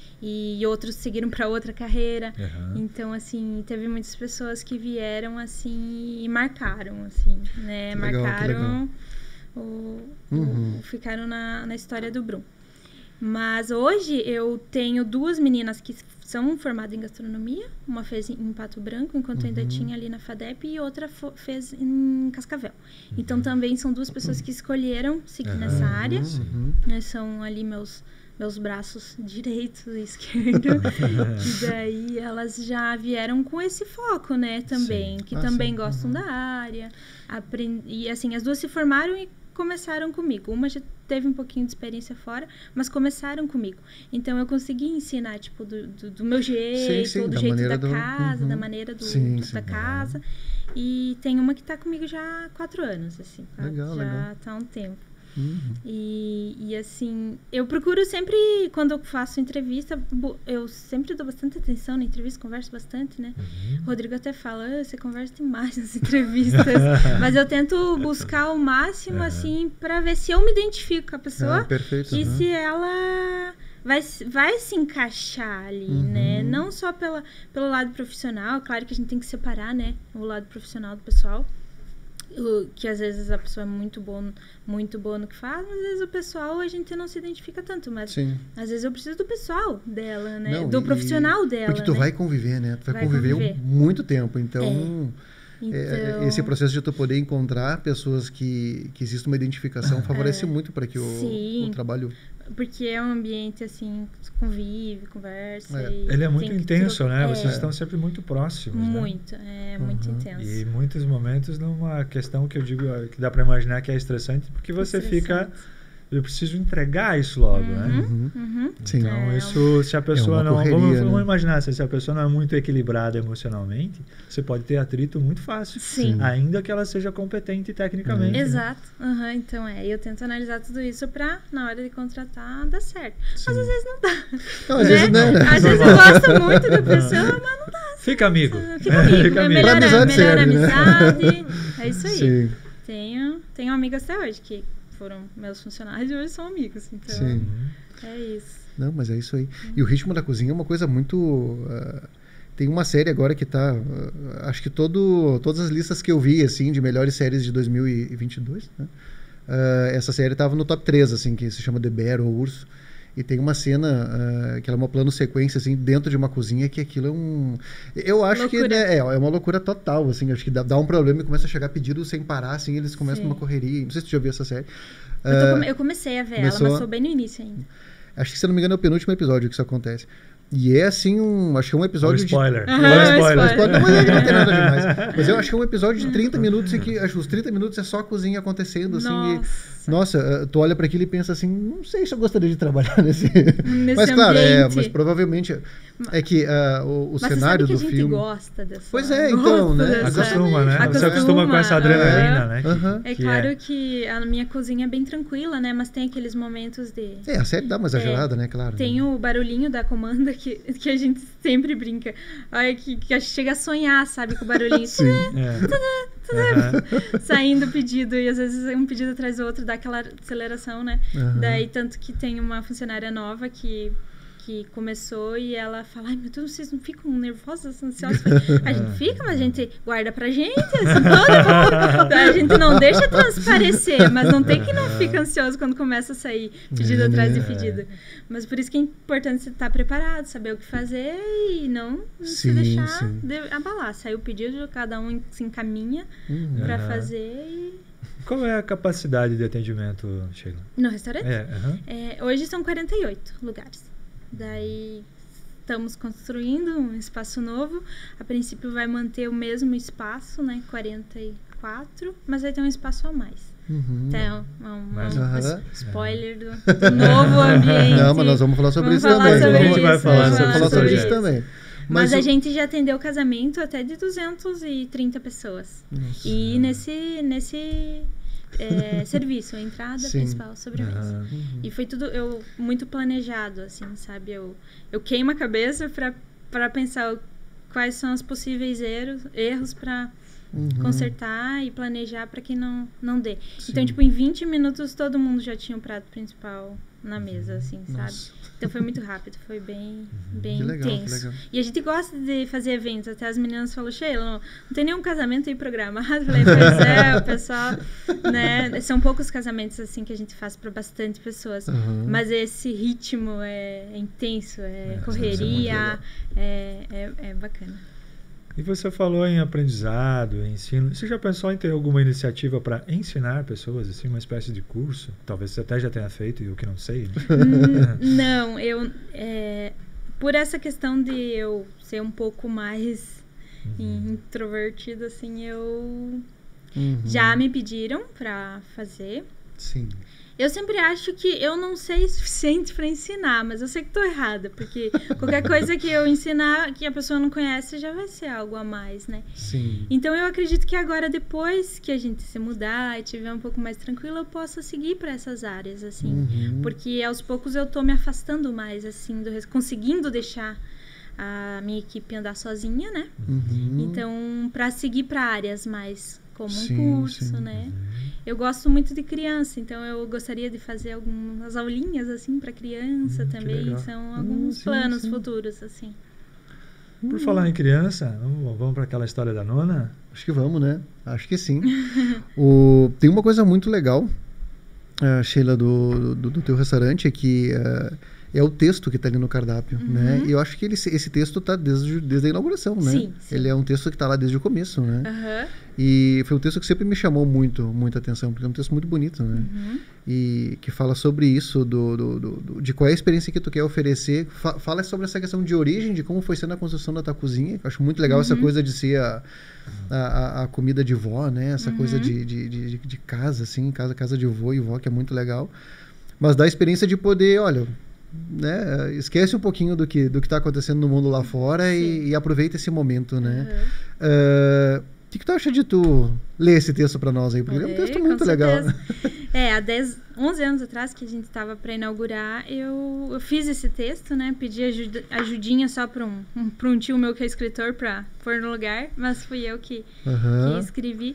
E outros seguiram para outra carreira. Uhum. Então, assim, teve muitas pessoas que vieram, assim, e marcaram, assim, né? Que legal, que marcaram, legal. o, Uhum. o- ficaram na, na história do Brum. Mas hoje eu tenho duas meninas que são formadas em gastronomia. Uma fez em Pato Branco, enquanto eu ainda Uhum. tinha ali na FADEP, e outra fo- fez em Cascavel. Então, também são duas pessoas que escolheram seguir Uhum. nessa área. Uhum. Né, são ali meus, meus braços direito e esquerdo. E daí elas já vieram com esse foco, né, também. Sim. Que Ah, também sim. gostam Uhum. da área. Aprend... E assim, as duas se formaram e começaram comigo. Uma já teve um pouquinho de experiência fora, mas começaram comigo. Então eu consegui ensinar, tipo, do, do, do meu jeito, sim, do da jeito maneira da do- casa, uhum. da maneira do, Sim, do- sim. da casa. E tem uma que tá comigo já há quatro anos, assim. tá? Legal, já legal. tá há um tempo. Uhum. E, e assim, eu procuro sempre, quando eu faço entrevista, bu- eu sempre dou bastante atenção na entrevista, converso bastante, né? Uhum. O Rodrigo até fala, ah, você conversa demais nas entrevistas. Mas eu tento buscar o máximo, Uhum. assim, pra ver se eu me identifico com a pessoa Ah, perfeito. e uhum. se ela vai, se- vai se encaixar ali, Uhum. né? Não só pela, pelo lado profissional, claro que a gente tem que separar, né? O lado profissional do pessoal. O- que às vezes a pessoa é muito boa, muito boa no que faz, mas às vezes o pessoal a gente não se identifica tanto, mas Sim. às vezes eu preciso do pessoal dela, né? Não, do e- profissional dela, Porque tu né? vai conviver, né? Tu vai, Vai conviver, conviver. um- muito tempo. Então, Então, é, esse processo de tu poder encontrar pessoas que, que existe uma identificação favorece É. muito para que o, Sim. o trabalho... porque é um ambiente assim, convive, conversa. É. e Ele é muito tem que intenso, trocar- né? é, Vocês estão sempre muito próximos, né? muito, é muito Uhum. intenso. E em muitos momentos numa questão que eu digo eh, que dá para imaginar que é estressante, porque você fica, Estressante. eu preciso entregar isso logo, né? Uhum. Uhum. Sim. Então É, isso, se a pessoa uma não, correria, vamos, né? vamos imaginar, se se a pessoa não é muito equilibrada emocionalmente, você pode ter atrito muito fácil, Sim. ainda que ela seja competente tecnicamente. né? Exato. Aham, então é. Eu tento analisar tudo isso pra, na hora de contratar, dar certo. Mas às vezes não dá. Não, às né? vezes não, né? Às vezes eu gosto muito da pessoa, mas não dá. Fica amigo. Fica amigo. Fica é amigo. melhor, Pra amizade melhor serve, né? amizade. É isso aí. Sim, Tenho, tenho amigos até hoje que foram meus funcionários e hoje são amigos. Então, sim. Uhum. é isso. Não, mas é isso aí. E o ritmo da cozinha é uma coisa muito... ah, tem uma série agora que tá... ah, acho que todo, todas as listas que eu vi, assim, de melhores séries de dois mil e vinte e dois, né? Ah, essa série tava no top três, assim, que se chama The Bear, ou Urso. E tem uma cena ah, que ela é uma plano sequência, assim, dentro de uma cozinha, que aquilo é um... Eu acho Loucura. que né, é, é uma loucura total, assim. Acho que dá, dá um problema e começa a chegar pedido sem parar, assim, eles começam Sim. uma correria. Não sei se tu já viu essa série. Eu, tô Ah, come- eu comecei a ver começou- ela, mas sou bem no início ainda. Acho que, se eu não me engano, é o penúltimo episódio que isso acontece. E é, assim, um... Acho que é um Olha o episódio de... spoiler. Aham, Olha o spoiler. spoiler. Não, mas não tem nada demais. Mas eu acho que é um episódio de trinta minutos em que acho que os trinta minutos é só a cozinha acontecendo, assim. Nossa. E, nossa, eh, tu olha para aquilo e pensa assim, não sei se eu gostaria de trabalhar nesse... Nesse mas claro, é, ambiente. mas provavelmente... É que uh, o, o Mas cenário você sabe que do a gente filme... gosta dessa... Pois é, então, né? Dessa... Acostuma, né? Acostuma. Você acostuma com essa adrenalina, né? Uhum. É que claro é. que a minha cozinha é bem tranquila, né? Mas tem aqueles momentos de... É, a série dá uma exagerada, é, né? Claro. Tem né? o barulhinho da comanda que, que a gente sempre brinca. Ai, que, que chega a sonhar, sabe? Com o barulhinho. Sim. É. Saindo o pedido. E às vezes um pedido atrás do outro dá aquela aceleração, né? Uhum. Daí, tanto que tem uma funcionária nova que... que começou e ela fala, ai meu Deus, vocês não ficam nervosas, ansiosas? A gente fica, mas a gente guarda pra gente, assim, todo mundo. A gente não deixa transparecer, mas não tem que não fica ansioso quando começa a sair pedido é, atrás né? de pedido. Mas por isso que é importante você estar preparado, saber o que fazer e não Sim, se deixar sim. de abalar. Saiu o pedido, cada um se encaminha Uhum. pra Uhum. fazer e... Qual é a capacidade de atendimento, Sheila? No restaurante? É, uhum. É, hoje são quarenta e oito lugares. Daí estamos construindo um espaço novo. A princípio vai manter o mesmo espaço, né? quarenta e quatro, mas vai ter um espaço a mais. Uhum. Então, um, um, Mas, um uhum. spoiler do, do novo ambiente. Não, mas nós vamos falar sobre Vamos isso falar também. sobre Vamos, isso, vai falar vamos sobre falar esse sobre isso projeto. também. Mas, Mas a o- gente já atendeu casamento até de duzentas e trinta pessoas. Nossa. E nesse, nesse é, serviço, a entrada Sim. principal, sobremesa. Uhum. Uhum. E foi tudo eu, muito planejado, assim, sabe? Eu, eu queimo a cabeça pra, pra pensar o- quais são os possíveis erros, erros pra Uhum. consertar e planejar pra que não, não dê. Sim. Então, tipo, em vinte minutos todo mundo já tinha o prato principal na mesa, assim, sabe? Nossa. Então foi muito rápido, foi bem, bem Que legal, que intenso. legal. E a gente gosta de fazer eventos. Até as meninas falaram, Sheila, não, não tem nenhum casamento aí programado. Eu falei, pois é, o pessoal, né? São poucos casamentos, assim, que a gente faz para bastante pessoas. Uhum. Mas esse ritmo é, é intenso, é, É, isso é correria, é, é, é bacana. E você falou em aprendizado, em ensino. Você já pensou em ter alguma iniciativa para ensinar pessoas, assim, uma espécie de curso? Talvez você até já tenha feito e eu que não sei. Né? Hum, não, eu... É, por essa questão de eu ser um pouco mais Uhum. introvertida, assim, eu... Uhum. Já me pediram pra fazer. Sim. Eu sempre acho que eu não sei o suficiente pra ensinar, mas eu sei que tô errada, porque qualquer coisa que eu ensinar que a pessoa não conhece já vai ser algo a mais, né? Sim. Então eu acredito que agora, depois que a gente se mudar e tiver um pouco mais tranquilo, eu possa seguir pra essas áreas, assim. Uhum. Porque aos poucos eu tô me afastando mais, assim, do, res- conseguindo deixar a minha equipe andar sozinha, né? Uhum. Então, pra seguir pra áreas mais como Sim, um curso, sim. né? Eu gosto muito de criança, então eu gostaria de fazer algumas aulinhas assim para criança Hum, que também. legal. São alguns sim, planos sim. futuros assim. Por falar em criança, vamos, vamos para aquela história da nona? Acho que vamos, né? Acho que sim. o, tem uma coisa muito legal, uh, Sheila, do, do, do teu restaurante, é que uh, é o texto que está ali no cardápio, Uhum. né? E eu acho que ele, esse texto está desde, desde a inauguração, né? Sim, sim. Ele é um texto que está lá desde o começo, né? Aham. E foi um texto que sempre me chamou muito, muita atenção, porque é um texto muito bonito, né? Uhum. E que fala sobre isso, do, do, do, do- de qual é a experiência que tu quer oferecer. Fa- fala sobre essa questão de origem, de como foi sendo a construção da tua cozinha. Eu acho muito legal essa coisa de ser a, a, a- a comida de vó, né? Essa coisa de, de, de, de casa, assim, casa, casa de vô e vó, que é muito legal. Mas dá a experiência de poder, olha, né? Esquece um pouquinho do que do que está acontecendo no mundo lá fora e, e aproveita esse momento, né? Aham. Ah, o que, que tu acha de tu ler esse texto para nós aí? Porque é um Olhei, texto com muito legal. certeza. É, há dez, onze anos atrás que a gente estava para inaugurar, eu, eu fiz esse texto, né? Pedi ajuda, ajudinha só para um, um, pra um tio meu que é escritor para pôr no lugar, mas fui eu que, que Aham. escrevi.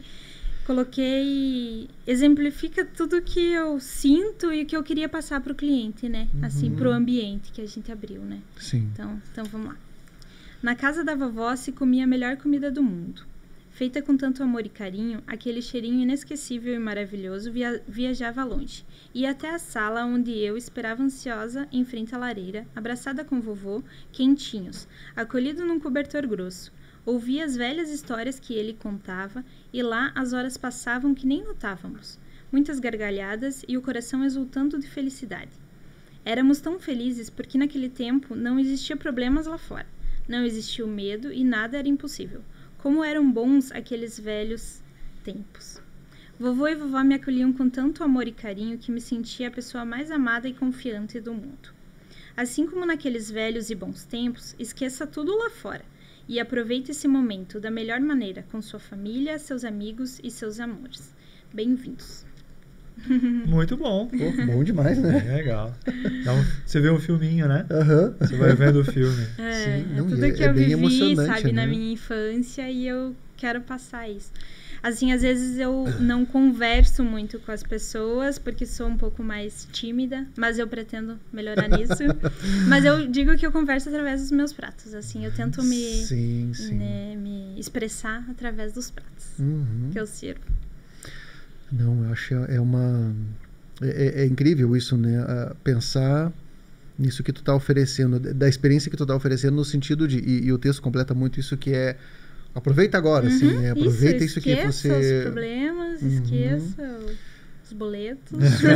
Coloquei, exemplifica tudo que eu sinto e que eu queria passar para o cliente, né? Assim, para o ambiente que a gente abriu, né? Sim. Então, então vamos lá. Na casa da vovó se comia a melhor comida do mundo. Feita com tanto amor e carinho, aquele cheirinho inesquecível e maravilhoso via- viajava longe. Ia até a sala onde eu esperava ansiosa em frente à lareira, abraçada com vovô, quentinhos, acolhido num cobertor grosso. Ouvia as velhas histórias que ele contava e lá as horas passavam que nem notávamos. Muitas gargalhadas e o coração exultando de felicidade. Éramos tão felizes porque naquele tempo não existia problemas lá fora. Não existia o medo e nada era impossível. Como eram bons aqueles velhos tempos. Vovô e vovó me acolhiam com tanto amor e carinho que me sentia a pessoa mais amada e confiante do mundo. Assim como naqueles velhos e bons tempos, esqueça tudo lá fora e aproveite esse momento da melhor maneira com sua família, seus amigos e seus amores. Bem-vindos. Muito bom. Pô, bom demais, né? É legal. Então, você vê um filminho, né? Aham. Você vai vendo o filme. É, Sim, é não, tudo é- que é eu bem vivi, emocionante, sabe, né? na minha infância e eu quero passar isso. Assim, às vezes eu não converso muito com as pessoas porque sou um pouco mais tímida, mas eu pretendo melhorar nisso. Mas eu digo que eu converso através dos meus pratos, assim, eu tento me, Sim, sim. né, me expressar através dos pratos Uhum. que eu sirvo. Não, eu acho é uma... É, é- é incrível isso, né? Ah, pensar nisso que tu tá oferecendo, da experiência que tu tá oferecendo no sentido de... E, e o texto completa muito isso que é... Aproveita agora, assim, né? Aproveita isso, que esqueça você... os problemas, Uhum. esqueça os boletos.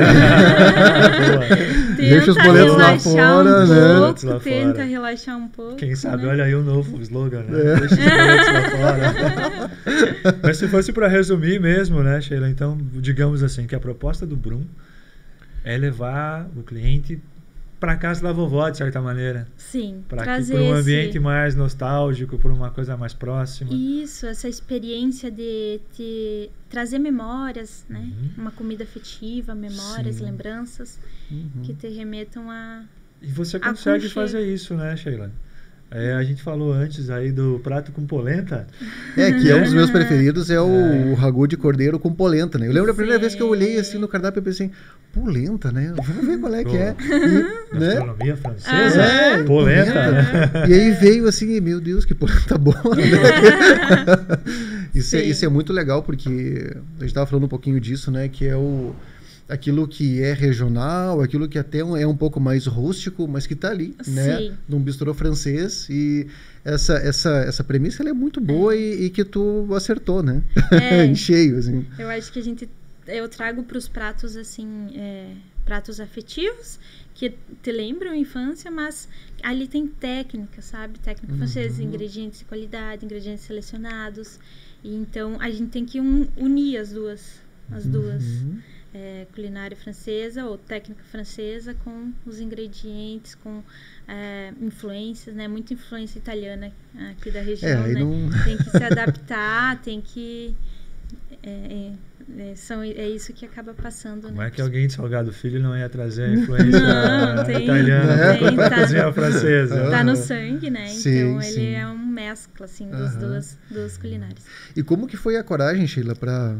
Deixa os Tenta boletos lá relaxar fora, um né? Boletos lá pouco, tenta fora. relaxar um pouco. Quem sabe, né? olha aí o novo slogan, né? É. Deixa os boletos lá fora. Mas se fosse para resumir mesmo, né, Sheila? Então, digamos assim, que a proposta do Brum é levar o cliente para casa da vovó, de certa maneira. Sim, Para trazer um esse- ambiente mais nostálgico, por uma coisa mais próxima. Isso, essa experiência de, de trazer memórias, né? Uhum. Uma comida afetiva, memórias, Sim. lembranças Uhum. que te remetam a... E você consegue Aconchego. fazer isso, né, Sheila? É, a gente falou antes aí do prato com polenta. É, que é um dos meus preferidos, é o, É. o ragu de cordeiro com polenta, né? Eu lembro a primeira Sim. vez que eu olhei assim no cardápio e pensei, polenta, né? Vamos ver qual é que é. Pô, E, né? Gastronomia francesa? É, polenta, né? E aí veio assim, meu Deus, que polenta boa, né? Isso, é, Sim. isso é muito legal, porque a gente estava falando um pouquinho disso, né? Que é o... aquilo que é regional, aquilo que até um- é um pouco mais rústico, mas que está ali, né? Sim. Num bistrô francês. E essa, essa, essa premissa ela é muito boa e, e que tu acertou, né? É. Em cheio, assim. Eu acho que a gente... Eu trago para os pratos, assim, é, pratos afetivos, que te lembram a infância, mas ali tem técnica, sabe? Técnica francesa, ingredientes de qualidade, ingredientes selecionados. E então, a gente tem que un- unir as duas, as duas. Uhum. É, culinária francesa ou técnica francesa com os ingredientes, com é, influências, né? Muita influência italiana aqui da região, É, aí né? não- Tem que se adaptar, tem que... É, é, é, são, é isso que acaba passando, Como né? é que alguém de Salgado Filho não ia trazer a influência Não, tem- italiana tem, para a tá. cozinha francesa? Tá Ah. no sangue, né? Sim, Então ele sim. é um mescla, assim, dos Aham. duas, duas culinárias. E como que foi a coragem, Sheila, para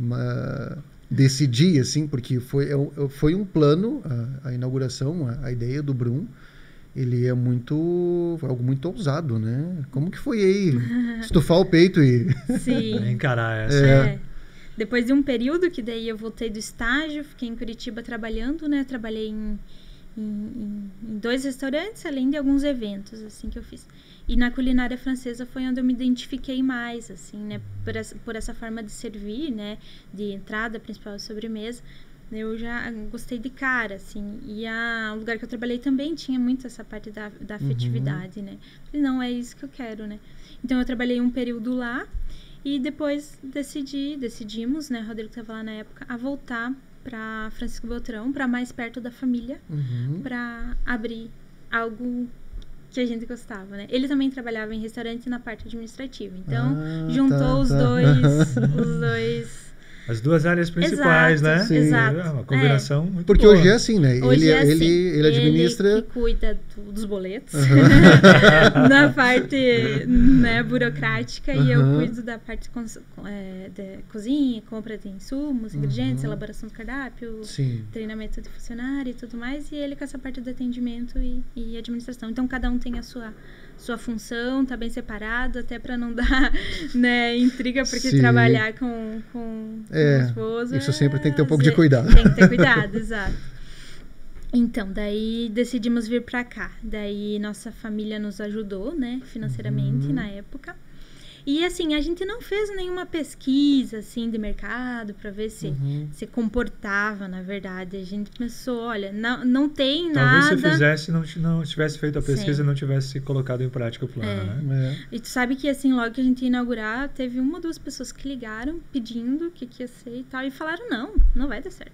decidir, assim, porque foi, é um- foi um plano, a, a inauguração, a, a ideia do Brum, ele é muito, algo muito ousado, né? Como que foi aí estufar o peito e... Sim. Encarar essa. É. Depois de um período que daí eu voltei do estágio, fiquei em Curitiba trabalhando, né? Trabalhei em, em, em- em dois restaurantes, além de alguns eventos, assim, que eu fiz. E na culinária francesa foi onde eu me identifiquei mais, assim, né? Por essa, por essa forma de servir, né? De entrada, principal e sobremesa. Eu já gostei de cara, assim. E a, o lugar que eu trabalhei também tinha muito essa parte da, da afetividade, né? Falei, não, é isso que eu quero, né? Então eu trabalhei um período lá. E depois decidi, decidimos, né, Rodrigo estava lá na época, a voltar para Francisco Beltrão, para mais perto da família, Uhum. para abrir algo que a gente gostava, né? Ele também trabalhava em restaurante na parte administrativa, então Ah, juntou tá, os tá. dois, os dois. As duas áreas principais, Exato, né? Sim. exato. É uma combinação muito Porque boa. hoje é assim, né? Hoje ele, é assim, ele, ele administra... Ele que cuida do- dos boletos, na parte, né, burocrática, e eu Aham. cuido da parte cons- é, de cozinha, compra de insumos, ingredientes, Uhum. elaboração do cardápio, Sim. treinamento de funcionário e tudo mais, e ele com essa parte do atendimento e, e administração. Então, cada um tem a sua, sua função, tá bem separado, até para não dar, né, intriga, porque Sim. trabalhar com, com, É, com o esposo... isso é, sempre tem que ter um pouco de às ve- cuidado. Tem que ter cuidado, exato. Então, daí decidimos vir pra cá. Daí nossa família nos ajudou, né, financeiramente Uhum. na época. E assim, a gente não fez nenhuma pesquisa assim de mercado para ver se Uhum. se comportava, na verdade. A gente pensou, olha, não, não tem Talvez nada. se fizesse, não, não tivesse feito a pesquisa, Sim. não tivesse colocado em prática o plano, É. né? É. E tu sabe que assim, logo que a gente ia inaugurar, teve uma ou duas pessoas que ligaram pedindo o que, que ia ser e tal, e falaram, não, não vai dar certo.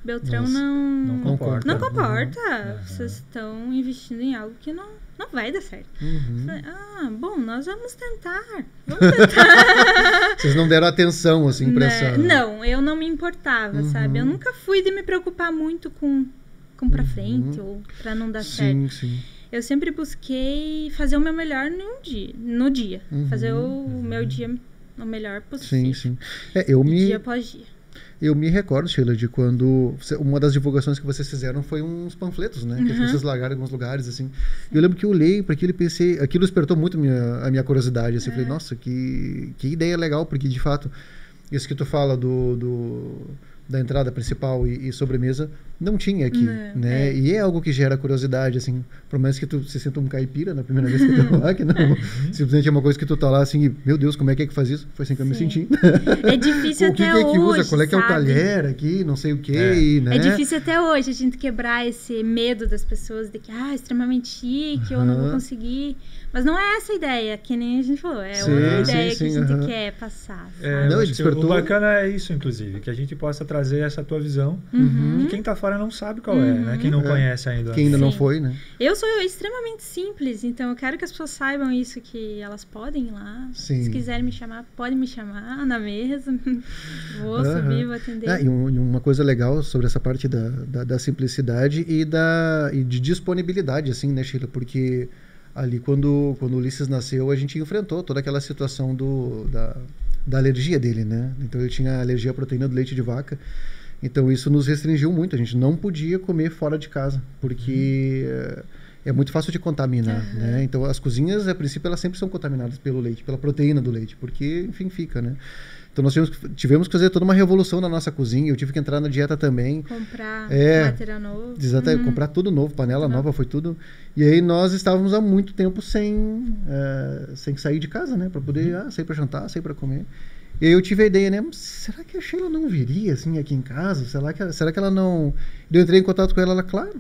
Beltrão Nossa. não... Não comporta. Não comporta. Uhum. Vocês estão investindo em algo que não, não vai dar certo. Uhum. Ah, bom, nós vamos tentar. Vamos tentar. Vocês não deram atenção, assim, pra essa... Não, eu não me importava, Uhum. sabe? Eu nunca fui de me preocupar muito com, com pra frente Uhum. ou pra não dar certo. Sim, sim. Eu sempre busquei fazer o meu melhor no dia. No dia. Uhum. Fazer o meu dia o melhor possível. Sim, sim. É, eu me... Dia após dia. Eu me recordo, Sheila, de quando... Uma das divulgações que vocês fizeram foi uns panfletos, né? Que Uhum. vocês largaram em alguns lugares, assim. E eu lembro que eu olhei para aquilo e pensei... Aquilo despertou muito a minha, a minha curiosidade, assim. Eu falei, nossa, que, que ideia legal, porque, de fato, isso que tu fala do... do da entrada principal e, e sobremesa, não tinha aqui, Não, né? é. E é algo que gera curiosidade, assim, por mais que tu se sinta um caipira na primeira vez que tu tá lá, que não, simplesmente é uma coisa que tu tá lá, assim, e, meu Deus, como é que é que faz isso? Foi assim que eu me Sim. senti. É difícil O que, até que é que hoje, usa? Qual é que é o sabe? talher aqui? Não sei o que, É. né? É difícil até hoje a gente quebrar esse medo das pessoas de que, ah, extremamente chique, eu não vou Aham. conseguir. Mas não é essa a ideia, que nem a gente falou. É Sim, outra sim, ideia sim, que a gente aham. quer passar, sabe? É, Não, eu e acho que despertou- O bacana é isso, inclusive, que a gente possa trazer essa tua visão. Uhum. E quem tá fora não sabe qual é, né? Quem não É. conhece ainda. Quem ainda não Sim. foi, né? Eu sou extremamente simples, então eu quero que as pessoas saibam isso, que elas podem ir lá. Sim. Se quiserem me chamar, podem me chamar na mesa. Vou Aham. subir, vou atender. Ah, e, um- e uma coisa legal sobre essa parte da, da, da simplicidade e, da, e de disponibilidade, assim, né, Sheila? Porque ali, quando, quando o Ulisses nasceu, a gente enfrentou toda aquela situação do, da, da alergia dele, né? Então, ele tinha alergia à proteína do leite de vaca. Então, isso nos restringiu muito. A gente não podia comer fora de casa, porque é, é muito fácil de contaminar, Uhum. né? Então, as cozinhas, a princípio, elas sempre são contaminadas pelo leite, pela proteína do leite, porque, enfim, fica, né? Então, nós tivemos, que- tivemos que fazer toda uma revolução na nossa cozinha. Eu tive que entrar na dieta também. Comprar É. material novo. Exatamente, Uhum. comprar tudo novo, panela Tudo nova, novo. foi tudo. E aí nós estávamos há muito tempo sem, eh, sem sair de casa, né? Para poder ah, sair para jantar, sair para comer. E aí eu tive a ideia, né? "Mas será que a Sheila não viria assim aqui em casa? Será que, ela- será que ela não. Eu entrei em contato com ela, ela, claro.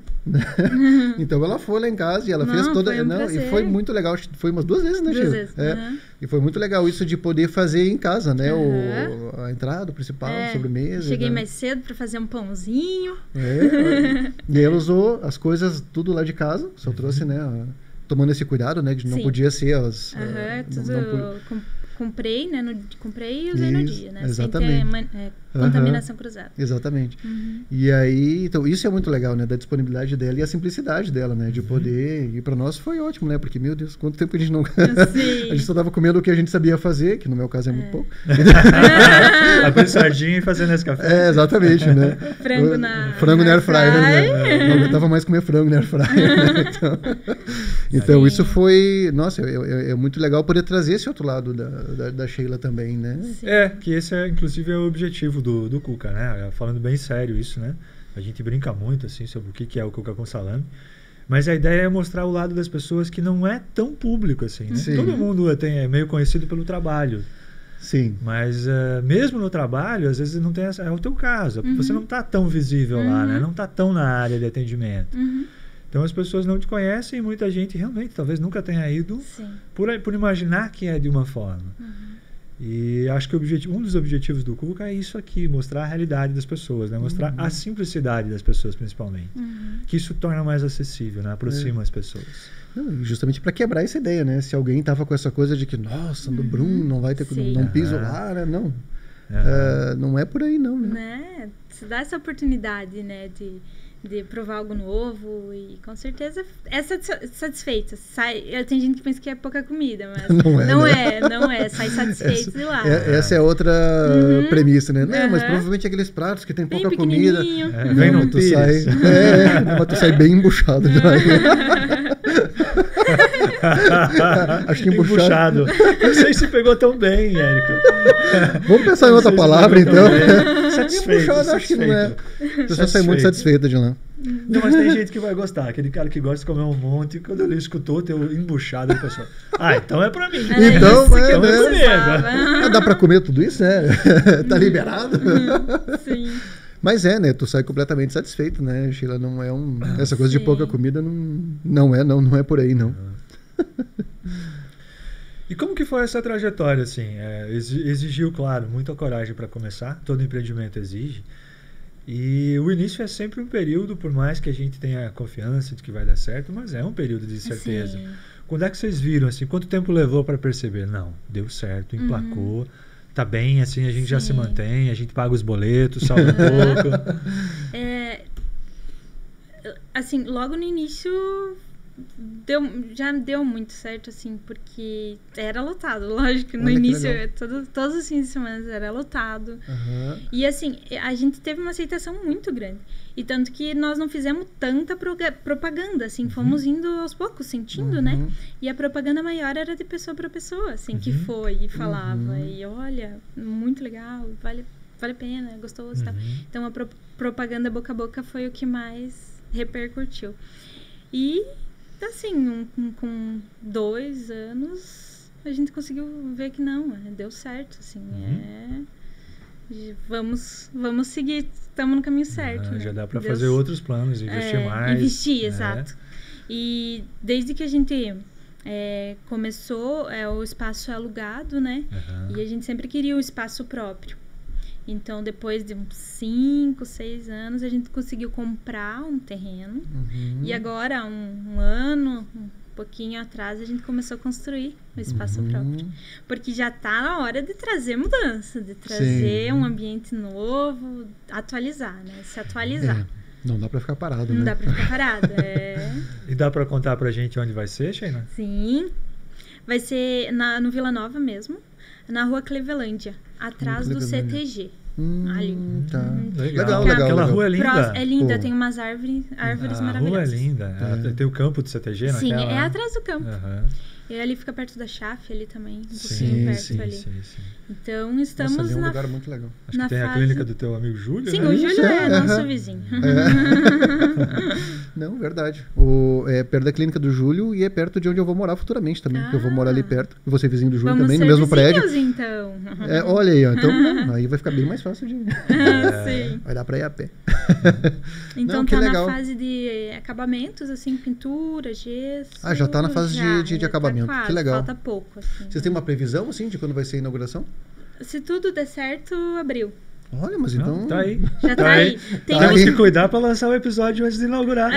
Então ela foi lá em casa e ela Não, fez toda. foi um não, e prazer. foi muito legal. Acho que foi umas duas vezes, né, Duas Sheila? vezes, É. aham. E foi muito legal isso de poder fazer em casa, né? Aham. O, a entrada, o principal, É, a sobremesa. Cheguei né? mais cedo pra fazer um pãozinho. É, e aí ela usou as coisas tudo lá de casa, só trouxe, né, a- tomando esse cuidado, né, de não Sim. podia ser as... Aham, ah, não- tudo não pu- com- comprei, né? No, comprei e usei no Isso, dia, né? exatamente. Sem ter man- é, Aham. contaminação cruzada. Exatamente. Uhum. E aí, então, isso é muito legal, né, da disponibilidade dela e a simplicidade dela, né, de poder, e para nós foi ótimo, né, porque, meu Deus, quanto tempo a gente não... Sim. a gente só tava comendo o que a gente sabia fazer, que no meu caso é muito pouco. Abrir sardinha e fazer esse café. É, exatamente, né. Frango na- Frango na na air fryer, né. air Não aguentava mais comer frango na air fryer, né? Então, então Sim. isso foi, nossa, é, é- é muito legal poder trazer esse outro lado da, da, da Sheila também, né. Sim. É, que esse é, inclusive, é o objetivo do, do Cuca, né? Falando bem sério isso, né? A gente brinca muito, assim, sobre o que que é o Cuca com salame. Mas a ideia é mostrar o lado das pessoas que não é tão público, assim, né? Sim. Todo mundo tem, é meio conhecido pelo trabalho. Sim. Mas eh, mesmo no trabalho, às vezes não tem essa, é o teu caso. Uhum. Você não está tão visível lá, né? Uhum. Não está tão na área de atendimento. Uhum. Então as pessoas não te conhecem e muita gente realmente talvez nunca tenha ido Sim. por, por imaginar que é de uma forma. Uhum. E acho que o objetivo, um dos objetivos do Cuca é isso aqui, mostrar a realidade das pessoas, né? Mostrar Uhum. a simplicidade das pessoas, principalmente. Uhum. Que isso torna mais acessível, né? Aproxima É. as pessoas. Não, justamente para quebrar essa ideia, né? Se alguém tava com essa coisa de que, nossa, no Brum não vai ter, não, Sim. não piso Aham. lá, né? Não. É. É, não é por aí, não, né? Né? Se dá essa oportunidade, né? De, de provar algo novo e com certeza é satisfe- satisfeito. Sai, eu- tem gente que pensa que é pouca comida, mas Não é, não né? é, não é. Sai satisfeito de lá. É- essa é outra Uhum. premissa, né? Não, mas Aham. provavelmente aqueles pratos que tem Bem pouca comida. pequenininho. É, Não, vem num tu sai, pires. é, mas tu sai bem embuchado de lá. Acho que embuchado. Não sei se pegou tão bem, Érico. Vamos pensar em Não outra sei se palavra, pegou então. tão bem. Satisfeito, Embuchado, acho que não é. satisfeito. A pessoa sai muito satisfeita de lá. Não, mas tem gente que vai gostar. Aquele cara que gosta de comer um monte. E quando ele escutou teu embuchado, ele pensou: ah, então é pra mim. Era Então, isso é, que eu né? precisava. Ah, dá pra comer tudo isso, né? Tá liberado? Sim. Mas é, né? Tu sai completamente satisfeito, né, Sheila? Não é um... Essa coisa de Sim. pouca comida não, não é, não, não é por aí, não. E como que foi essa trajetória, assim? É, exi- exigiu, claro, muita coragem para começar. Todo empreendimento exige. E o início é sempre um período, por mais que a gente tenha confiança de que vai dar certo, mas é um período de incerteza. Sim. Quando é que vocês viram, assim, quanto tempo levou para perceber? Não, deu certo, emplacou, uhum. tá bem, assim, a gente Sim. já se mantém, a gente paga os boletos, salva um pouco. É, assim, logo no início deu, já deu muito certo, assim, porque era lotado, lógico, no Olha, início, todo, todos os fins de semana era lotado. Uhum. E assim, a gente teve uma aceitação muito grande. E tanto que nós não fizemos tanta propaganda, assim, uhum. fomos indo aos poucos, sentindo, uhum. né? E a propaganda maior era de pessoa para pessoa, assim, uhum. que foi e falava. Uhum. E olha, muito legal, vale, vale a pena, é gostoso e uhum. tal. Então a pro propaganda boca a boca foi o que mais repercutiu. E assim, um, um, com dois anos, a gente conseguiu ver que não, deu certo, assim, uhum. é... Vamos, vamos seguir, estamos no caminho certo. Ah, né? Já dá para fazer outros planos, investir é, mais. Investir, né? exato. E desde que a gente é, começou, é, o espaço é alugado, né? Uhum. E a gente sempre queria o espaço próprio. Então, depois de uns cinco, seis anos, a gente conseguiu comprar um terreno. Uhum. E agora, um, um ano, um pouquinho atrás, a gente começou a construir o espaço uhum. próprio. Porque já está na hora de trazer mudança, de trazer Sim. um ambiente novo, atualizar, né? Se atualizar. É, não dá para ficar parado, não né? Não dá para ficar parado, é... E dá para contar pra gente onde vai ser, Sheila? Sim. Vai ser na, no Vila Nova mesmo. Na rua Clevelândia, atrás do C T G. Hum, ali. Tá. Hum, legal, legal, legal. Aquela legal. rua é linda. Pró é linda, Pô. tem umas árvores, árvores a maravilhosas. A rua é linda. É. Tem o campo do C T G Sim, naquela... é atrás do campo. Uhum. E ali fica perto da Chafe, ali também, um sim, pouquinho perto sim, ali. Sim, sim. Então, estamos Nossa, ali é um na... lugar muito legal. Acho que tem fase... a clínica do teu amigo Júlio, Sim, né? o Júlio é, é nosso vizinho. É. Não, verdade. O, é perto da clínica do Júlio e é perto de onde eu vou morar futuramente também. Ah, porque eu vou morar ali perto. E você vizinho do Júlio Vamos também, ser no mesmo prédio. então. É, olha aí, ó. Então, aí vai ficar bem mais fácil de... Ah, sim. Vai dar pra ir a pé. Então Não, tá legal. na fase de acabamentos, assim, pintura, gesso. Ah, já tá na fase já, de, de, de acabamento. Tá quase, que legal. Falta pouco, assim. Vocês têm uma previsão, assim, de quando vai ser a inauguração? Se tudo der certo, abril. Olha, mas então... Não, tá aí. Já tá, tá aí. aí. Tem Temos um... que cuidar para lançar o episódio antes de inaugurar.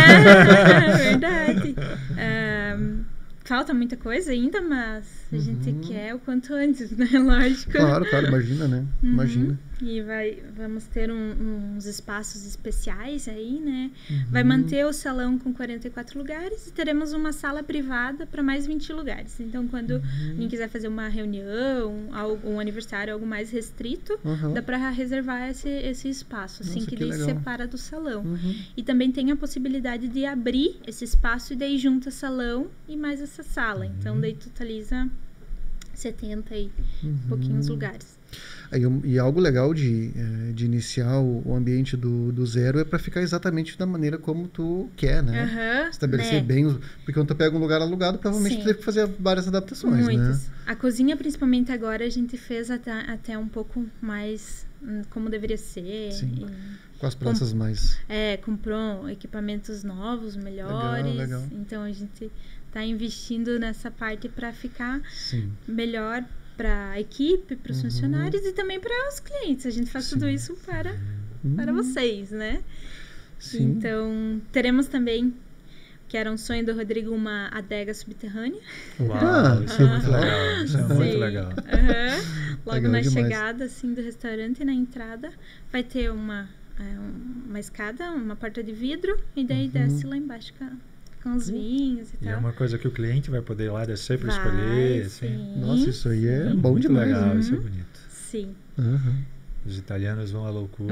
É, verdade. Um, falta muita coisa ainda, mas a gente Uhum. quer o quanto antes, né? Lógico. Claro, claro, imagina, né? Uhum. Imagina. E vai, vamos ter um, uns espaços especiais aí, né? Uhum. Vai manter o salão com quarenta e quatro lugares e teremos uma sala privada para mais vinte lugares. Então, quando Uhum. alguém quiser fazer uma reunião, algo, um aniversário, algo mais restrito, Uhum. dá para reservar esse, esse espaço, assim, Nossa, que, que daí legal. separa do salão. Uhum. E também tem a possibilidade de abrir esse espaço e daí junta salão e mais essa sala. Então, daí totaliza setenta e Uhum. pouquinhos lugares. Aí, e algo legal de, de iniciar o, o ambiente do, do zero é para ficar exatamente da maneira como tu quer, né? Uhum, Estabelecer né? bem os, porque quando tu pega um lugar alugado, provavelmente Sim. tu teve que fazer várias adaptações, Muitas. né? A cozinha, principalmente agora, a gente fez até, até um pouco mais hum, como deveria ser. Sim. E, Com as praças com, mais... É, comprou equipamentos novos, melhores. Legal, legal. Então, a gente está investindo nessa parte para ficar Sim. melhor para a equipe, para os Uhum. funcionários e também para os clientes. A gente faz Sim. tudo isso para, Uhum. para vocês, né? Sim. Então, teremos também, que era um sonho do Rodrigo, uma adega subterrânea. Uau, Ah, isso é muito ah, legal. Isso é sim. muito legal. Uhum. Logo Legal na demais. chegada assim, do restaurante, na entrada, vai ter uma, é, uma escada, uma porta de vidro, e daí Uhum. desce lá embaixo com, com os vinhos e E tal. é uma coisa que o cliente vai poder ir lá descer para Vai, escolher. Assim. sim. Nossa, isso aí é, É bom muito demais. legal, Né? isso é Uhum. bonito. Sim. Uhum. Os italianos vão à loucura.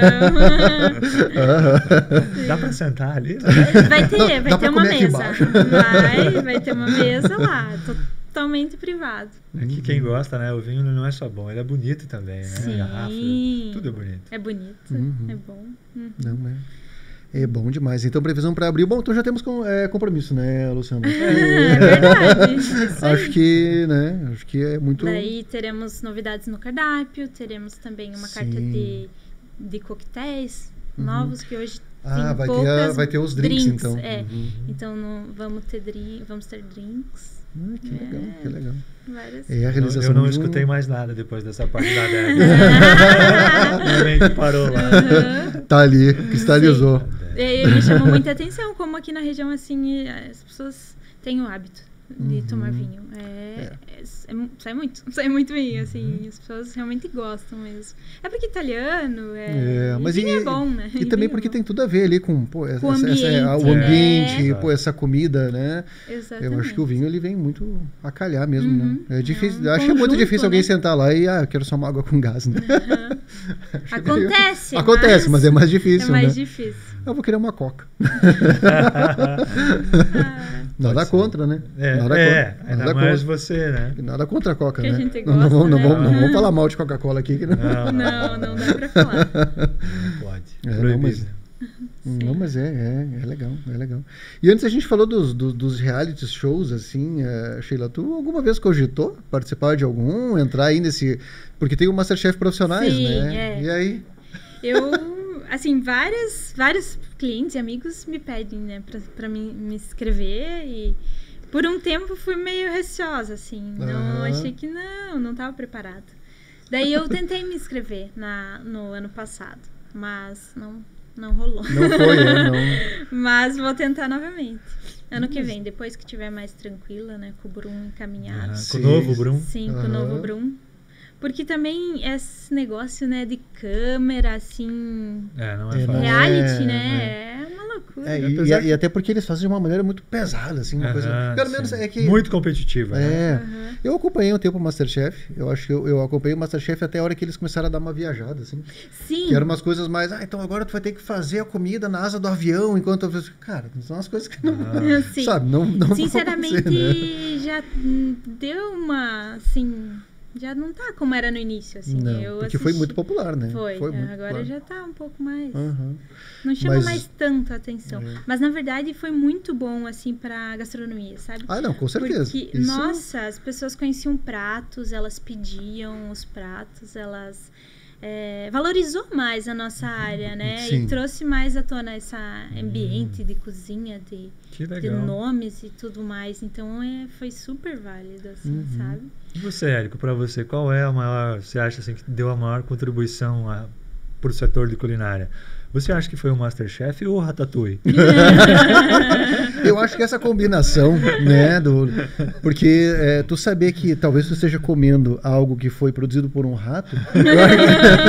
Uhum. Dá para sentar ali? Né? Vai ter, vai Dá ter pra uma comer aqui mesa. embaixo. Vai, vai ter uma mesa lá, totalmente privado. É que quem gosta, né? O vinho não é só bom, ele é bonito também, né? Sim. A garrafa, tudo é bonito. É bonito, Uhum. é bom. Uhum. Não, é. É bom demais. Então, previsão para abril. Bom, então já temos com, é, compromisso, né, Luciano? É verdade. Isso aí. Acho que, né? Acho que é muito. Daí teremos novidades no cardápio, teremos também uma Sim. carta de, de coquetéis Uhum. novos que hoje Ah, tem vai ter, poucas a, vai ter os drinks, então. É. Uhum. Então no, vamos ter drink, vamos ter drinks Ah, que É. legal, que legal. Várias. É a Eu não- realização eu não de um- escutei mais nada depois dessa parte da adega. Realmente parou lá. Aham. Tá ali, cristalizou. E, e me chamou muita atenção como aqui na região, assim, as pessoas têm o hábito de Uhum. tomar vinho. É, é. é mu- sai muito, sai muito vinho, assim, as pessoas realmente gostam mesmo. É porque italiano, é, É, mas vinho e, é bom, né? E também Vinho é porque bom. tem tudo a ver ali com, pô, essa, Com o essa- essa- ambiente, o né? ambiente, É. pô, essa comida, né? Exatamente. Eu acho que o vinho ele vem muito a calhar mesmo, Uhum. né? É difícil, É um acho que é muito conjunto, difícil alguém né? sentar lá e, ah, eu quero só uma água com gás, né? Aham. Acho que Acontece, meio- Acontece, mas é mais É difícil, mais né? difícil. Eu vou querer uma coca. Ah, Nada Pode ser. contra, né? É, Nada é contra. ainda Nada mais contra. você, né? Nada contra a Coca, Que a né? gente não, não, gosta, vamos, não, né? vamos, não vamos falar mal de Coca-Cola aqui. Que não... Não, não, não dá pra falar. Não pode. É, não, Proibido. mas- Não, mas é, é, é legal, é legal. E antes a gente falou dos, dos, dos reality shows, assim, uh, Sheila, tu alguma vez cogitou participar de algum, entrar aí nesse... Porque tem o Masterchef profissionais, Sim, né? é. E aí? Eu, assim, várias, vários clientes e amigos me pedem, né, pra, pra mim me inscrever e por um tempo fui meio receosa, assim, não, Aham. achei que não, não estava preparada. Daí eu tentei me inscrever na, no ano passado, mas não, não rolou. Não foi, é, não. Mas vou tentar novamente. Ano que vem, depois que tiver mais tranquila, né, com o Brum encaminhado. Ah, Sim. com o novo Brum. Sim, com o Aham. novo Brum. Porque também esse negócio, né, de câmera, assim, É, não é, É, fácil. não reality, é, né, é uma loucura. É, e, Apesar e- que- e até porque eles fazem de uma maneira muito pesada, assim, uma coisa... Aham, Pelo sim. menos é que... Muito competitiva. né? É, Aham. eu acompanhei um tempo o Masterchef, eu acho que eu, eu acompanhei o Masterchef até a hora que eles começaram a dar uma viajada, assim. Sim, Que eram umas coisas mais, ah, então agora tu vai ter que fazer a comida na asa do avião enquanto eu... Cara, são umas coisas que não... Ah. sim. Sabe, não, não vão Sinceramente, acontecer, né? já hum, deu uma, assim, já não tá como era no início, assim. Não, eu porque foi assisti. muito popular, né? Foi, muito agora popular. já tá um pouco mais... Aham. Não chama Mas- mais tanto a atenção. É. Mas, na verdade, foi muito bom, assim, pra gastronomia, sabe? Ah, não, com certeza. Porque, Isso- nossa, as pessoas conheciam pratos, elas pediam os pratos, elas... é, valorizou mais a nossa área, né? Sim. E trouxe mais à tona esse ambiente de cozinha, de, Que de legal. nomes e tudo mais. Então, é, foi super válido, assim, Uhum. sabe? E você, Érico, para você, qual é a maior, você acha assim, que deu a maior contribuição para o setor de culinária? Você acha que foi o Masterchef ou o Ratatouille? Eu acho que essa combinação, né, do, porque é, tu saber que talvez tu esteja comendo algo que foi produzido por um rato, eu acho